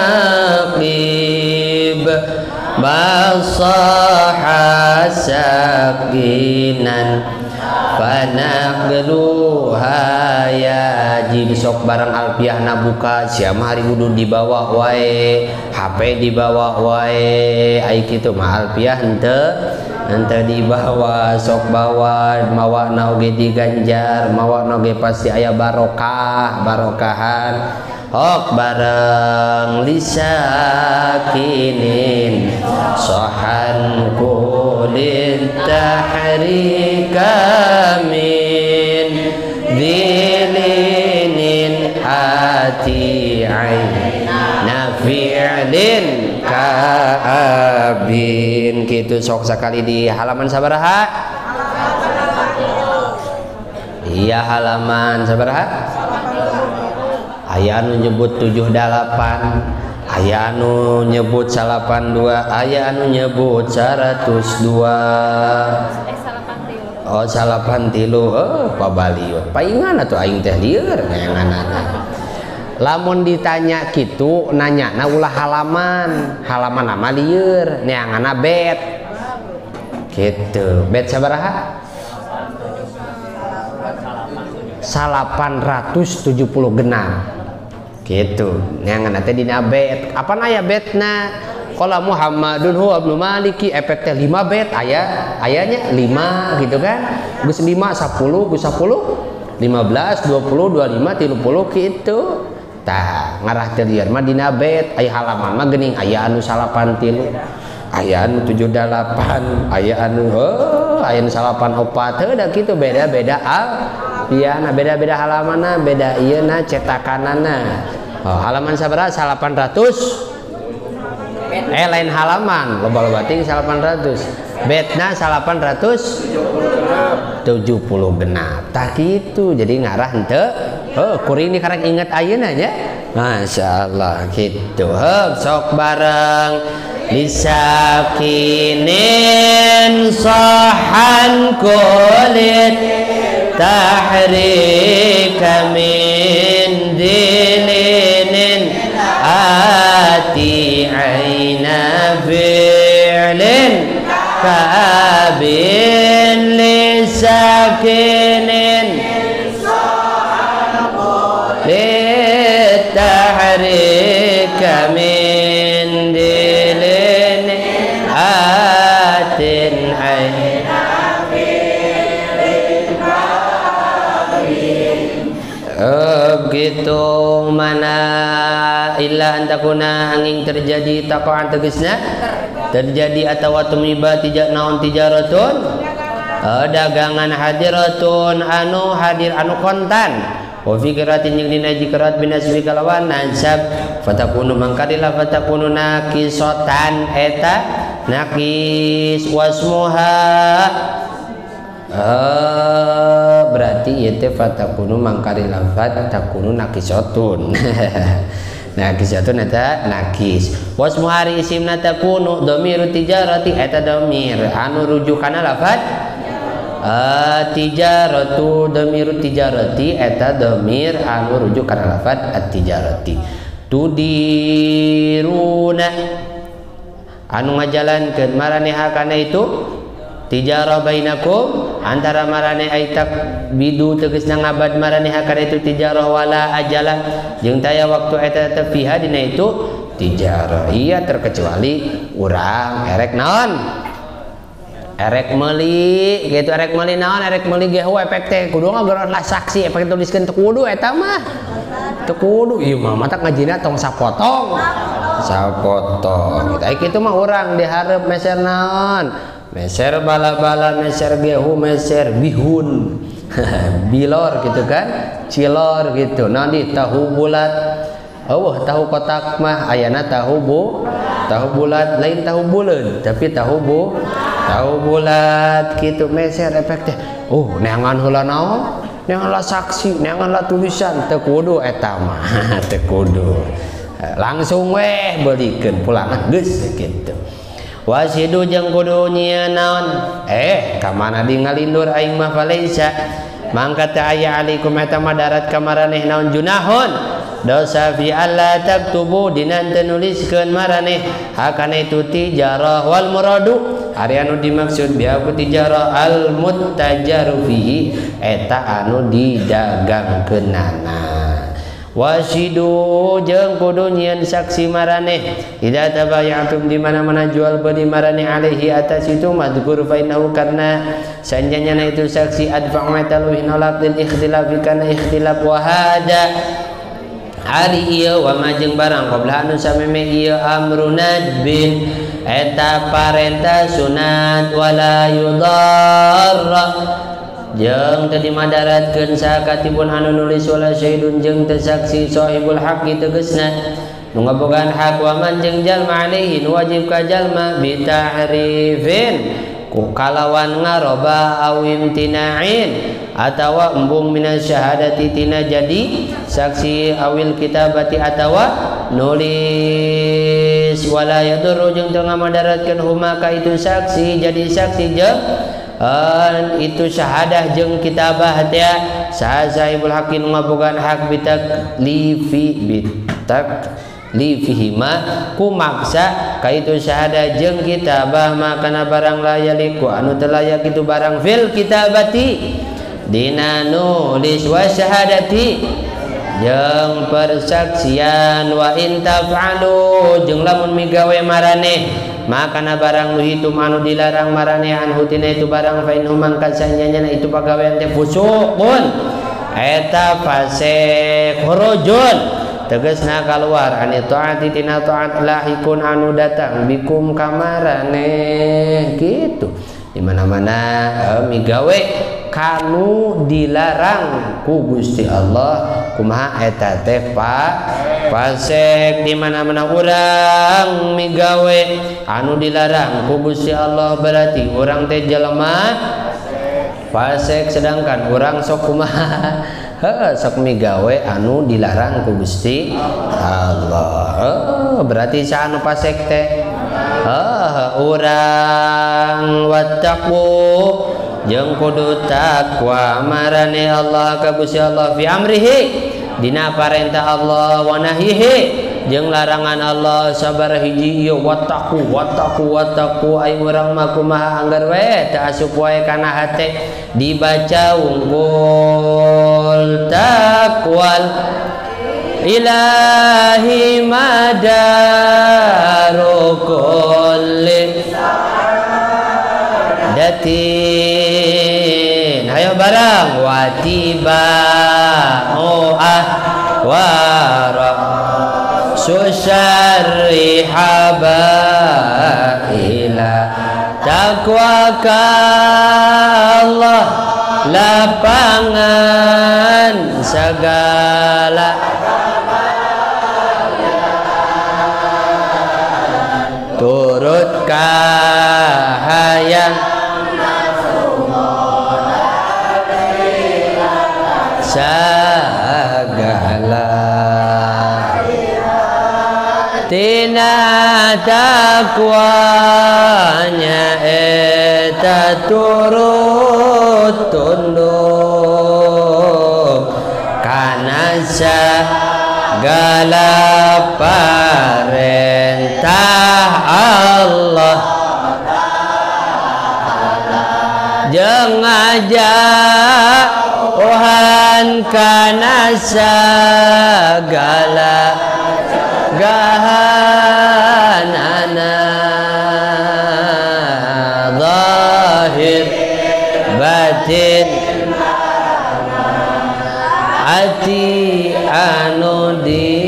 Speaker 3: aqib basaha sakinan fanaqluha yajib sok barang alfiah nabuka siam hari wudu dibawa wae H P dibawa wae ai kitu mah alfiah henteu henteu dibawa sok bawa mawa oge diganjar mawa oge pasti aya barokah barokahan hok bareng lisakinin sohan kulin tahrika min dilinin hati aina fi'lin kaabin gitu sok sekali di halaman sabaraha iya halaman sabaraha aya anu nyebut tujuh delapan aya anu nyebut salapan dua aya anu nyebut seratus dua oh salapan tilu oh pabaliut paingan atuh aing teh lieur neanganana lamun ditanya kitu nanya na ulah halaman halaman nama lieur neanganna bet kitu bet sabaraha salapan ratus tujuh puluh genap gitu neangan teh dina bet apa aya betna qala Muhammadun huwa ibnu Maliki efek teh lima bet aya ayanya lima gitu kan geus lima sepuluh geus sepuluh lima belas dua puluh dua puluh lima tilu puluh gitu tah ngarah teh lieur mah dina bet aya halaman mah geuning aya anu salapan tilu aya anu tujuh delapan aya anu oh aya anu salapan opat teu da kitu beda-beda al iya nah beda-beda halamanna beda ieu na cetakanana oh, halaman sabaraha salapan ratus eh lain halaman loba-loba ting salapan ratus betna salapan ratus tujuh puluh genap tah kitu jadi ngarah henteu oh kuring ni karek inget ayeuna nya masyaallah kitu heuh sok bareng lisakinin sahan kulit tahrika min dilinin ati aina fi'lin kabin lisakinin litahrika min dilinin atin aina gitu mana illa antakuna angin terjadi taqaan tegasna terjadi atau tumiba tidak naon tijaratun dagangan hadiratun anu hadir anu kontan wa fikratin yang dina zikrat binasbi kalawan nasab fatakunu mangkadila fatakunu naqisotan eta naqis wasmuha Uh, berarti yaitu fatakunu mangkari lafad takunu nakisotun nakisotun eta nakis wasmu hari isimna takunu domiru tijarati eta domir anu rujukana lafad uh, tijaratu domiru tijarati eta domir anu rujukana lafad at-tijarati tudiruna anu ngajalankeun maraneha kana itu tijarah bainakum antara marane aitak bidu tegasna ngabad marane hakana itu tijarah wala ajalah jeung taya waktu eta teh fiha dina itu tijarah iya terkecuali urang erek naon erek meuli gitu erek meuli naon erek meuli ge efek teh kudu ngageureuh lah saksi efek tuliskeun teu kudu eta mah teu kudu ieu mah mata ngajina tong sapotong sapotong eta kitu mah urang dihareup meser naon meser bala-bala, meser gehu, meser bihun bilor gitu kan cilor gitu nanti tahu bulat oh tahu kotak mah ayana tahu bu tahu bulat lain tahu buleun tapi tahu bu tahu bulat gitu meser efeknya oh neangan heula naon neangan lah saksi neangan lah tulisan teu kudu eta mah teu kudu langsung weh beulikeun pulangan geus kitu wasidu jeung kudu nyieun naon eh ka mana di ngalindur aing mah falaisa mangka teh aya alaikum eta madarat ka maraneh naon junahun dosa fi alla taktubu dinan tenuliskeun maraneh hakana itu tijarah wal muradu ari anu dimaksud biha ku tijarah al muttajaru fihi eta anu didagangkeunana. Wasidu jeung kudu nyieun saksi maraneh idza tabayatum di mana-mana jual beli maraneh alaihi atas itu madkur fa innahu karna sanjanyana itu saksi adfa'u mataluhi nolak lil ikhtilaf kana ikhtilaf wa hada ari ieu wa majeng barang qabla anu sameme ieu amrunad bin eta parentah sunat wala yudarra jeung teu dimadaratkeun sakatipun anu nulis wala syahidun jeung teu saksi sahibul haqqi tegasna nu ngabogaan hak wa man jeung jalma alaihi wajib ka jalma bi ta'rifin ku kalawan ngaroba aw imtina'in atawa embung minas syahadati tina jadi saksi awil kitabati atawa nulis wala yadurru jeung teu ngamadaratkeun huma ka itu saksi jadi saksi jeung Uh, itu syahadah jeung kitabah teh sahibul haqqi nu ngabogaan hak bitak lifi bitak lifihima ku maksa ka itu syahadah jeung kitabah makana barang layaliku anu teu layak itu barang fil kitabati dina nulis wa syahadati jeung persaksian wa in taf'alu jeung lamun migawe maraneh makana barang nu hitum anu dilarang maraneh anhu tina itu barang fa inhum mangka sanyana itu pagawean teh fusuqun eta fasik khurujun tegasna kaluar ani taati tina taat lahikun anu datang bikum kamaraneh gitu di mana-mana uh, migawe kanu dilarang ku Gusti Allah kumaha eta teh pak fasik di mana-mana urang migawe anu dilarang ku Gusti Allah berarti urang teh jelema fasik sedangkan urang sok kumaha heuh sok migawe anu dilarang ku Gusti Allah heuh berarti sa anu fasik teh heuh urang wattaqu jeung kudu takwa marane Allah ka Gusti Allah fi amrihi dina parentah Allah wa nahyihi jeung larangan Allah sabar hiji ieu wattaqu wattaqu wattaqu ai urang mah kumaha anggar we teu asup wae kana hate dibaca unggul taqwal ilahi madaru kulli datin ayo barang watiba oh wara susari habaila takwaka Allah lapangan segala turut kahayang sagala tina takwanya eta turut tunduk kana sagala parentah Allah jeung ngajak Tuhan kana sagala gahanana zahir batin ati anu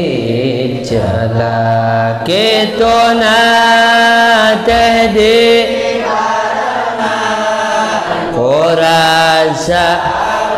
Speaker 3: dicela kituna teh di kurasa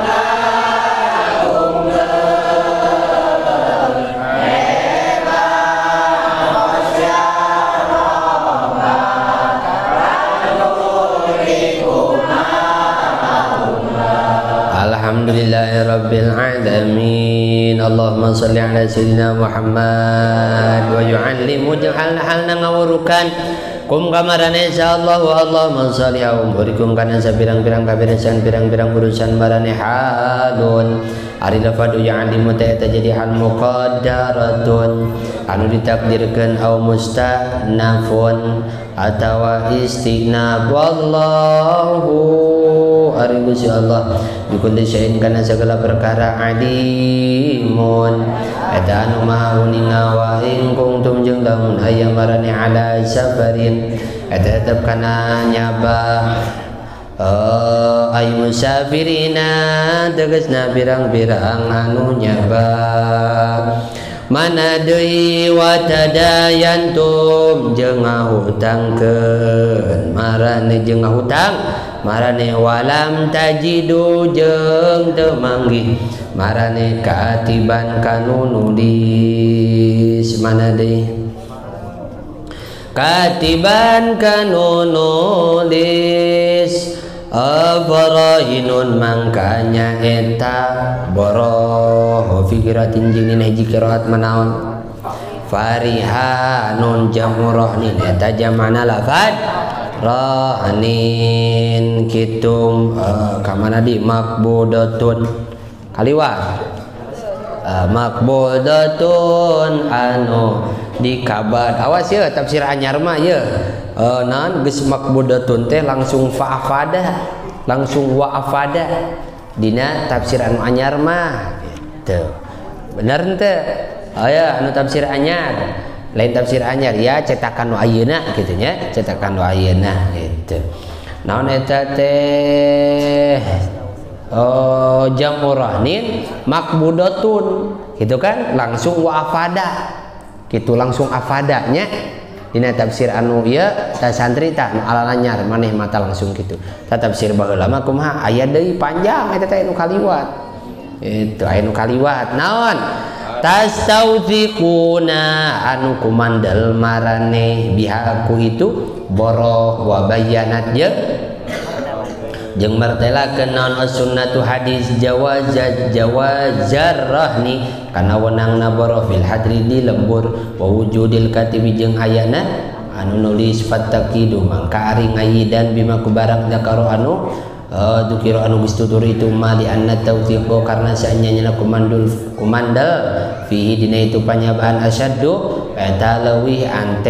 Speaker 3: Alhamdulillahirabbil alamin. Allahumma shalli ala sayyidina Muhammad wa yu'allimu halna halna ngawurukan
Speaker 1: kum kamarane insyaallah wa Allahumma shalli ala umurikum kana sabirang-birang kaberesan birang-birang urusan marane halun ari lafadu yang alimu ta jadi hal muqaddaratun anu ditakdirkeun au mustanafun atawa istinab wallahu ari Gusti Allah bikulli syai'in kana segala perkara alimun eta anu maha uninga wa in kuntum jeung lamun aya marane ala safarin eta tetep kana nyaba uh, ay musafirina tegasna birang-birang anu nyaba mana deui watadayantum jeung ngahutangkeun marane jeung ngahutang marane walam tajidu jeung teu manggih marane katiban kanu nulis mana deui katiban kanu nulis Abarahinun mangkanya eta boroh fikiratin jeung dina hiji qiraat manaon farihanun jamu rohnin eta jamana lafad rohnin kitum uh, kamana di makbudatun kaliwat uh, makbudatun anu dikabar awas ya tafsir anyar mah ya uh, naon geus makbudatun teh langsung fa'afada langsung wa'afada dina tafsir anu anyar mah gitu bener henteu aya anu tafsir anyar lain tafsir anyar ya cetakan nu ayeuna kitu nya cetakan nu ayeuna gitu naon eta teh oh jamu rahnin makbudatun gitu kan langsung wa'afada gitu langsung afadanya dina tafsir anu ieu ta santri ta anu alalanyar maneh mata langsung gitu ta tafsir baheula mah kumaha aya deui panjang eta teh anu kaliwat itu aya nu kaliwat naon tastauziquna anu kumandal marane biha ku itu boroh wa bayanat je jeung martelakeun naon sunnatu hadis jawaz jawazar rahni kana wenangna boroh fil hadri di lembur wa wujudil katibi jeung ayana anu nulis fattaqidu mangka ari ngayidan bima kubarang dakaro anu uh, dukiro anu geus tutur itu mali anna tawfiqo karna saanyana kumandul kumandal fihi dina itu panyabaan asyaddu eta leuwih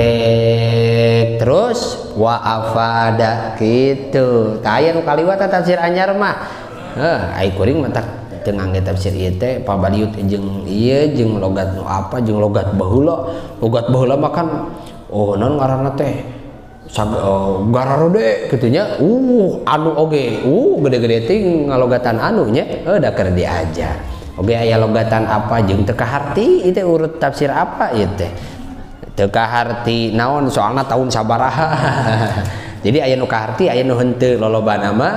Speaker 1: antek terus wa afada kitu tah aya nu kaliwat tafsir anyar mah heuh ai kuring mah teu ngangge tafsir ieu teh pabaliut jeung ieu jeung logat nu apa jeung logat baheula logat baheula mah kan oh naon ngaranna teh uh, gararode kitu nya uh anu oge uh gede-gede teh ngalogatan anu nya heuh da keur diajar oge aya logatan apa jeung teu kaharti ieu urut tafsir apa ieu teh teu kaharti naon soalna tahun sabaraha jadi aya nu kaharti aya nu henteu lolobana mah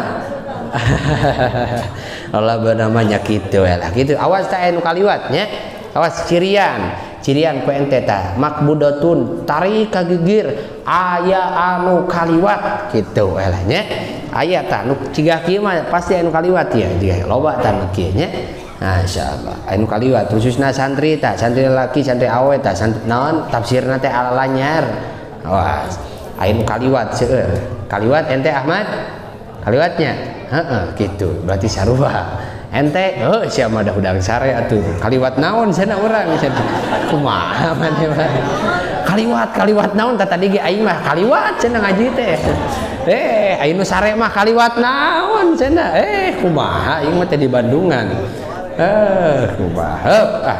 Speaker 1: lolobana mah nya kitu we lah kitu awas teh aya nu kaliwat nya awas cirian cirian ku ente tah makbudatun tarik kagigir aya anu kaliwat kitu we lah nya aya tah nu cigah kieu mah pasti aya nu kaliwat ya dia loba tah nu kieu nya masyaallah anu kaliwat khususna santri tah santri laki santri awet tah naon tafsirna teh alalanyar awas anu kaliwat seueur kaliwat ente Ahmad kaliwatnya heeh gitu berarti sarupa ente heuh sia mah da udang sare atuh kaliwat naon cenah urang kumaha maneh mah kaliwat kaliwat naon tah tadi ge aing mah kaliwat cenah ngaji teh eh aing nu sare mah kaliwat naon cenah eh kumaha aing mah teh di Bandungan eh kumaha ah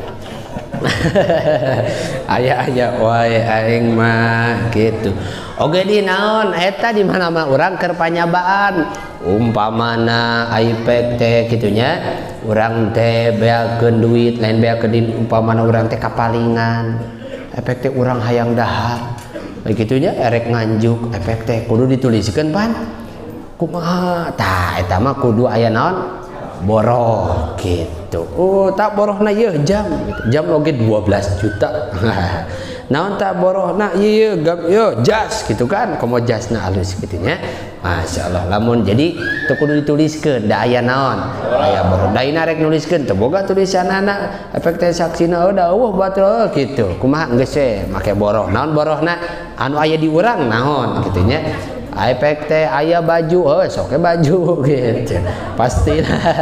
Speaker 1: aya-aya wae aing mah gitu oge di naon eta di mana mah urang keur panyabaan umpamana aipek teh kitunya urang teh beakeun duit lain beakeun umpamana urang teh kapalingan efek teh urang hayang dahar begitunya erek nganjuk efek teh kudu dituliskeun pan kumaha tah eta mah kudu aya naon boroh gitu oh tak borohna ieu jam gitu. Jam oge dua belas juta naon tak borohna ieu gam ieu jas gitu kan komo jasna alus kitu nya
Speaker 3: Masya Allah. Lamun jadi teu kudu dituliskeun da aya naon aya boroh daina rek nuliskeun teu boga tulisan anak efek teh saksina da eueuh batur kitu kumaha geus we make boroh naon borohna anu aya di urang naon kitu nya efek teh aya baju heuh sok baju gitu pasti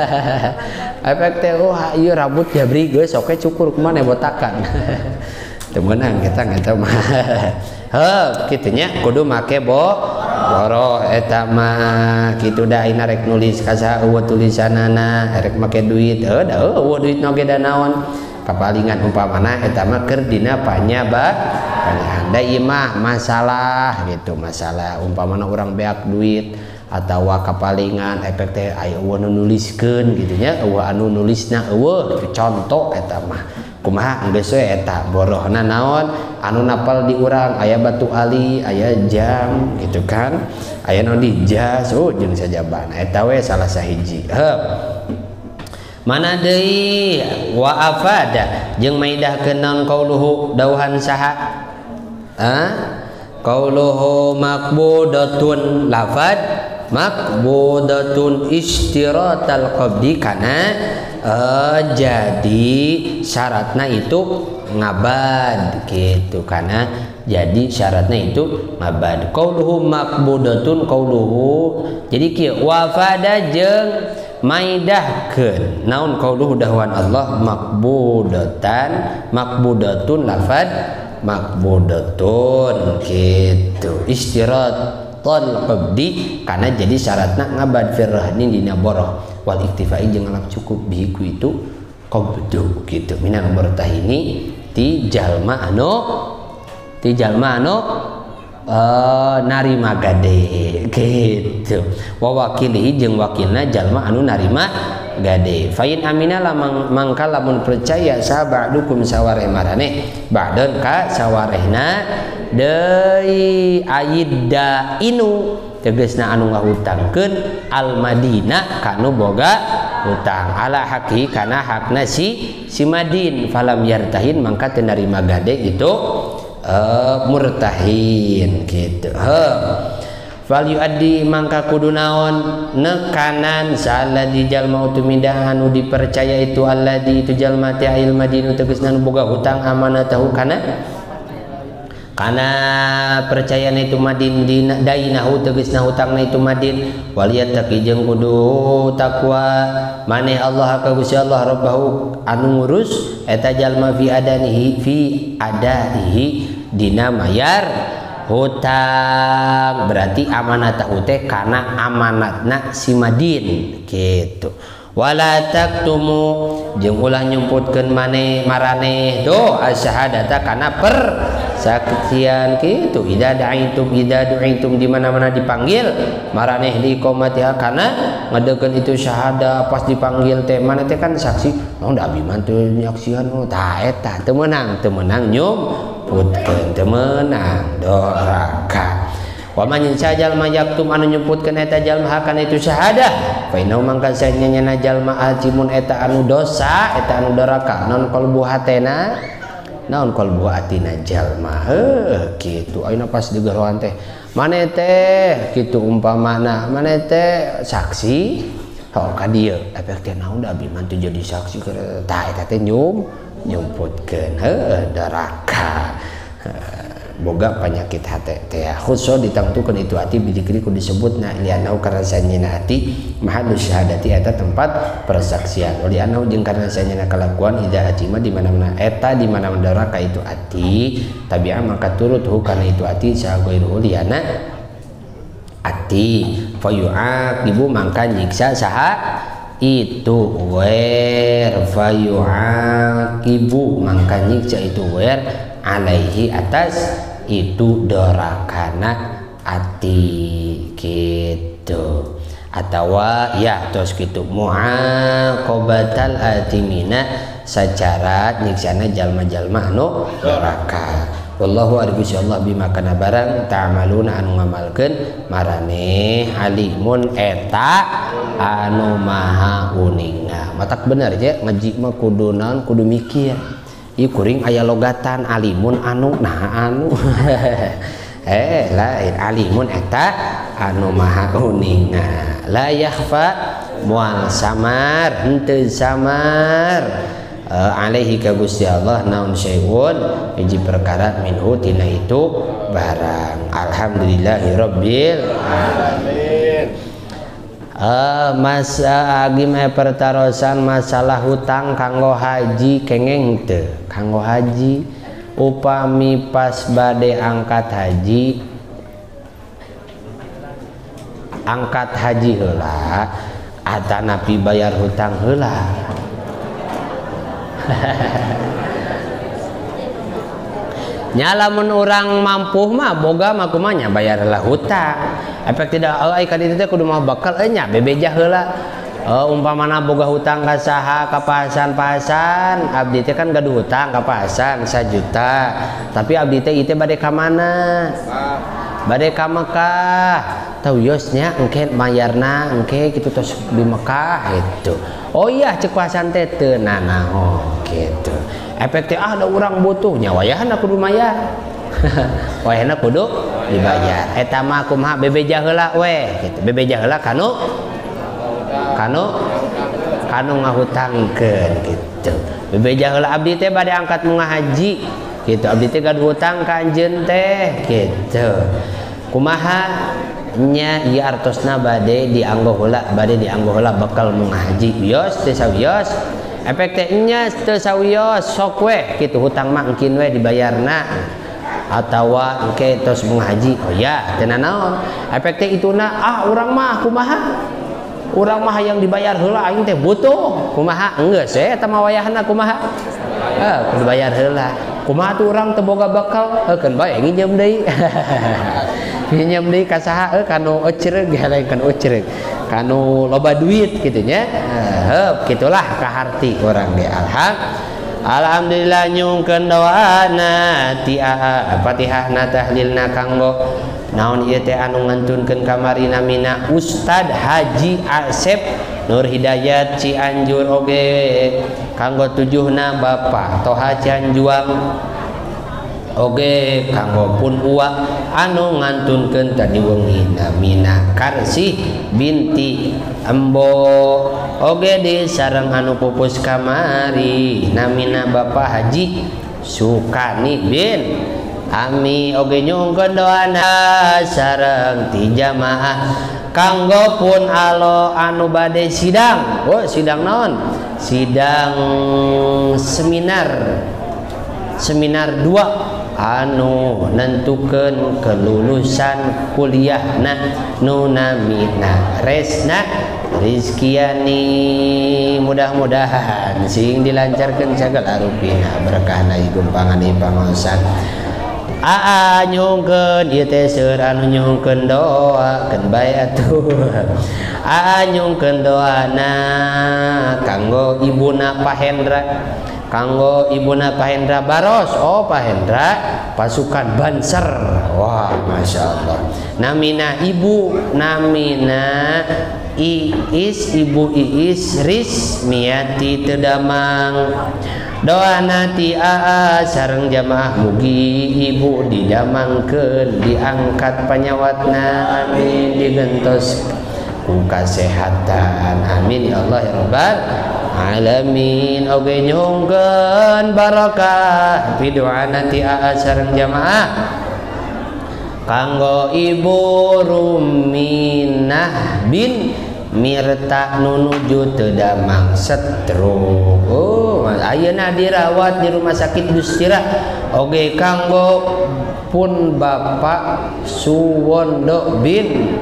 Speaker 3: efek teh oh ieu rambut jabri geus sok cukur kumaha botakan teu meunang kita ngeta mah heuh kitu nya kudu make bo boroh eta mah kitu da ayeuna rek nulis ka saha eueuh tulisanana rek make duit heuh da eueuh duit oge da naon kapalingan umpamana eta mah keur dina panyabahan da ieu mah masalah gitu masalah umpamana urang beak duit atawa kapalingan efek teh aya eueuh nu nuliskeun gitu nya eueuh anu nulisna eueuh gitu conto eta mah kumaha geus we eta borohna naon anu napal di urang aya batu ali aya jam gitu kan aya naon di jas oh jeung sajaban eta we salah sahiji heuh mana deui wa afada jeung maidahkeun naon qauluhu dawuhan saha ah qauluhu maqbudatun lafad maqbudatun istiratal qabdi kana uh, jadi syaratnya itu ngabad gitu karena jadi syaratnya itu ngabad qauluhu maqbudatun qauluhu jadi kieu wafada jeung maidahkeun naon qauluhu dahwan Allah maqbudatan maqbudatun lafad maqbudatun gitu istirat tol qabdi karena jadi syaratna ngabad firrahnin dina boroh wal iktifai jeung ngalap cukup bihiku itu qabdu gitu minal murtahini ti jalma anu ti jalma anu uh, narima gade gitu wa wakilihi jeung wakilna jalma anu narima gade fain amina lamang mangka lamun percaya sahabadukum sawareh maraneh ba'dan ka sawarehna deui ayidda inu tegasna anu ngahutangkeun al madinah kanu boga hutang ala haqi kana hakna si si madin falam yartahin mangka teu narima gade itu uh, murtahin gitu heuh fal yuaddi mangka kudu naon nekanan salladzi jalma utumidah anu dipercaya itu alladzi itu jalma teh il madinu tegasna anu boga hutang amanatahu kana kana percayaan itu madin dina dainahu tegasna hutangna itu madin waliyat taqi jeung kudu takwa maneh Allah ka Gusti Allah rabbahu anu ngurus eta jalma fi adanihi fi adaihi dina mayar hutang berarti amanatahu teh kana amanatna si madin gitu wala taktumu jeung ulah nyumputkeun maneh maraneh do asyhadata kana per saksian kitu ida da'aitum ida du'itum di mana-mana dipanggil maraneh di iqamatiha kana ngadekeun itu syahada pas dipanggil teh maneh teh kan saksi naon da abi mah teu nyaksian oh tah eta teu meunang teu meunang nyumputkeun teu meunang doraka wa man sajal mayaktum anu nyumputkeun eta jalma hakan itu syahada fa inna mangka sanyana jalma ajimun eta anu dosa eta anu doraka naon qalbu hatena naon qalbu atina jalma heuh kitu ayeuna pas digerohan teh maneh teh kitu umpamana maneh teh saksi hok ka dieu efek teh naon da abi mah teu jadi saksi tah eta teh nyum nyumputkeun heuh doraka boga penyakit hati teh khusus ditangtukeun itu hati bidikri ku disebutna lianau karena sanyina hati mahadu syahadati eta tempat persaksian oli anau jeung karena sanyina kelakuan ida hati mah di mana-mana eta di mana-mana doraka itu hati tabi'a maka turut hukana itu hati sagoiru liana hati fayu'aqibu mangka nyiksa saha itu wer fayu'aqibu mangka nyiksa itu wer alaihi atas itu dorakana ati gitu atawa ya terus gitu mu'aqabatal atimina secara nyiksana jalma-jalma anu doraka wallahu arif insyaallah bima kana barang ta'maluna anu ngamalkeun maraneh alimun eta anu maha uninga matak bener ya ngaji mah kudu naon kudu mikir ieu kuring aya logatan alimun anu nah anu eh lain alimun eta anu maha uning. Nah, la yakhfa moal samar henteu samar uh, alaihi ka Gusti Allah naon syai'un hiji perkara minhu tina itu barang. Alhamdulillahirabbil alamin. Uh, mas uh, agi mah pertarosan masalah hutang kanggo haji kengeng teu kanggo haji upami pas bade angkat haji angkat haji heula atanapi bayar hutang heula nyalamun orang mampu mah boga mah kumanya bayarlah hutang efek tidak ai ka ditu teh kudu mah bakal nya bebeja heula uh, umpamana boga hutang ka saha ka pasan-pasan abdi teh kan gaduh hutang ka pasan sajuta tapi abdi teh ieu teh bade ka mana bade ka Mekah tau yosnya engke mayarna engke kitu tos di Mekah gitu. Oh iya cek pasan teh teu nanaon gitu. Efek teh ah da urang butuh nya wayahna kudu mayar. Wayahna kudu dibayar. Eta mah kumaha bebeja heula we gitu. Bebeja heula kanu kanu kanu ngahutangkeun gitu. Bebeja heula abdi teh bade angkat munga haji gitu. Abdi teh gaduh hutang ka anjeun teh gitu. Kumaha nya ieu artosna bade dianggo heula bade dianggo heula bakal munga haji wios teh sawios. Efek teh nya teu sawios sok we kitu hutang mah engkin we dibayarna atawa engke tos munga haji. Oh ya teu naon efek teh ituna ah urang mah kumaha urang mah hayang dibayar heula aing teh butuh kumaha enggeus we eta mah wayahna kumaha heuh kudu bayar heula kumaha tuh urang teu boga bakal heukeun bae nginjem deui nginjem deui ka saha heuh kanu ocreug lain kan ocreug kanu loba duit kitu nya heuh kitulah kaharti urang ge alham alhamdulillah nyungkeun doana ti Fatihahna tahlilna kanggo naon ieu teh anu ngantunkeun kamari namina Ustad Haji Asep Nur Hidayat Cianjur oge kanggo tujuhna Bapak Toha Cianjuang oge kanggo pun uwa anu ngantunkeun tadi wengi namina Karsih binti Embo oge di sareng anu pupus kamari namina Bapak Haji Sukani bin Ami oge nyungkeun doana sareng ti jamaah kanggo pun alo anu bade sidang. Oh sidang naon? Sidang seminar seminar dua anu nentukeun kelulusan kuliahna nu namina Resna Rizkiani mudah-mudahan sing dilancarkeun sagala rupina berkahna gumpangan pangosan aa nyungkeun ieu teh seur anu nyungkeun doakeun bae atuh aa nyungkeun doana kanggo ibuna Pak Hendra kanggo ibuna Pak Hendra Baros oh Pak Hendra pasukan Banser wah masya Allah namina ibu namina Iis ibu Iis Rismiati Tedamang doana ti aa sareng jamaah mugi ibu didamangkeun diangkat panyawatna amin digentos ku kasehatan amin ya Allah ya rabbal alamin oge nyungkeun barokah fi doana ti aa sareng jamaah kanggo ibu Ruminah bin Mirta nunuju Tedamang stroke. Oh, ayeuna dirawat di rumah sakit Gustira. Oge kanggo pun Bapak Suwondo bin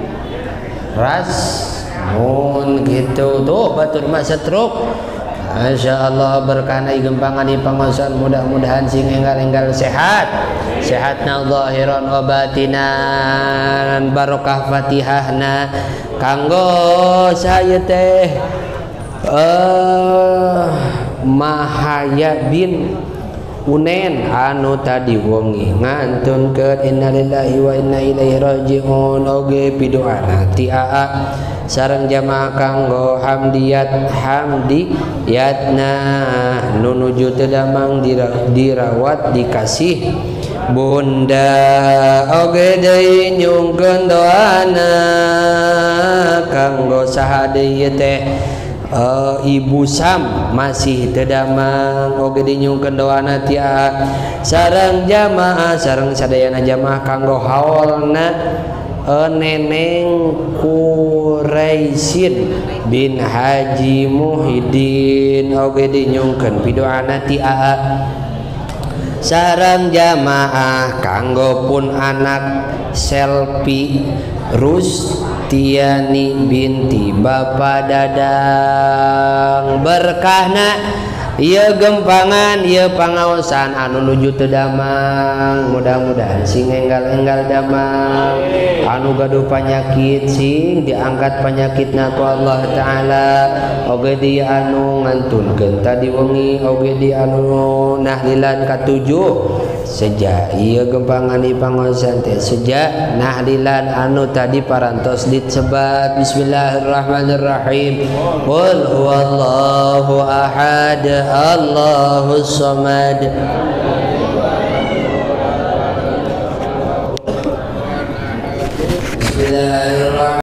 Speaker 3: Rasmun gitu tuh batur mah stroke. Masya Allah berkahna gempangan di pangosan mudah-mudahan sing enggal-enggal sehat sehatna zahiran wa batinan barokah Fatihahna kanggo saya teh uh, Mahaya bin Unen anu tadi wengi ngantunkeun innalillahi wa inna ilaihi rajiun oge pidoana ti aa sareng jamaah kanggo hamdiyat hamdiyatna nunuju Tedamang dirawat dikasih
Speaker 1: Bunda oge deui nyungkeun doana kanggo saha deui teh uh, Ibu Sam masih teu damang oge dinyungkeun doana ti sareng jamaah sareng sadayana jamaah kanggo haulna uh, Neneng Quraisin bin Haji Muhyiddin oge dinyungkeun pidoana ti sareng jamaah kanggo pun anak Selfie Rustiani binti Bapak Dadang berkahna ieu gempangan ieu pangaosan anu nuju teu damang mudah-mudahan sing enggal-enggal damang anu gaduh panyakit sing diangkat panyakitna ku Allah taala oge di anu ngantunkeun tadi wengi oge di anu nahlilan katujuh sejak ieu gempangan pangaosan teh sejak nahlilan anu tadi parantos ditsebat bismillahirrahmanirrahim qul huwallahu ahad Allahus samad Bismillahirrahmanirrahim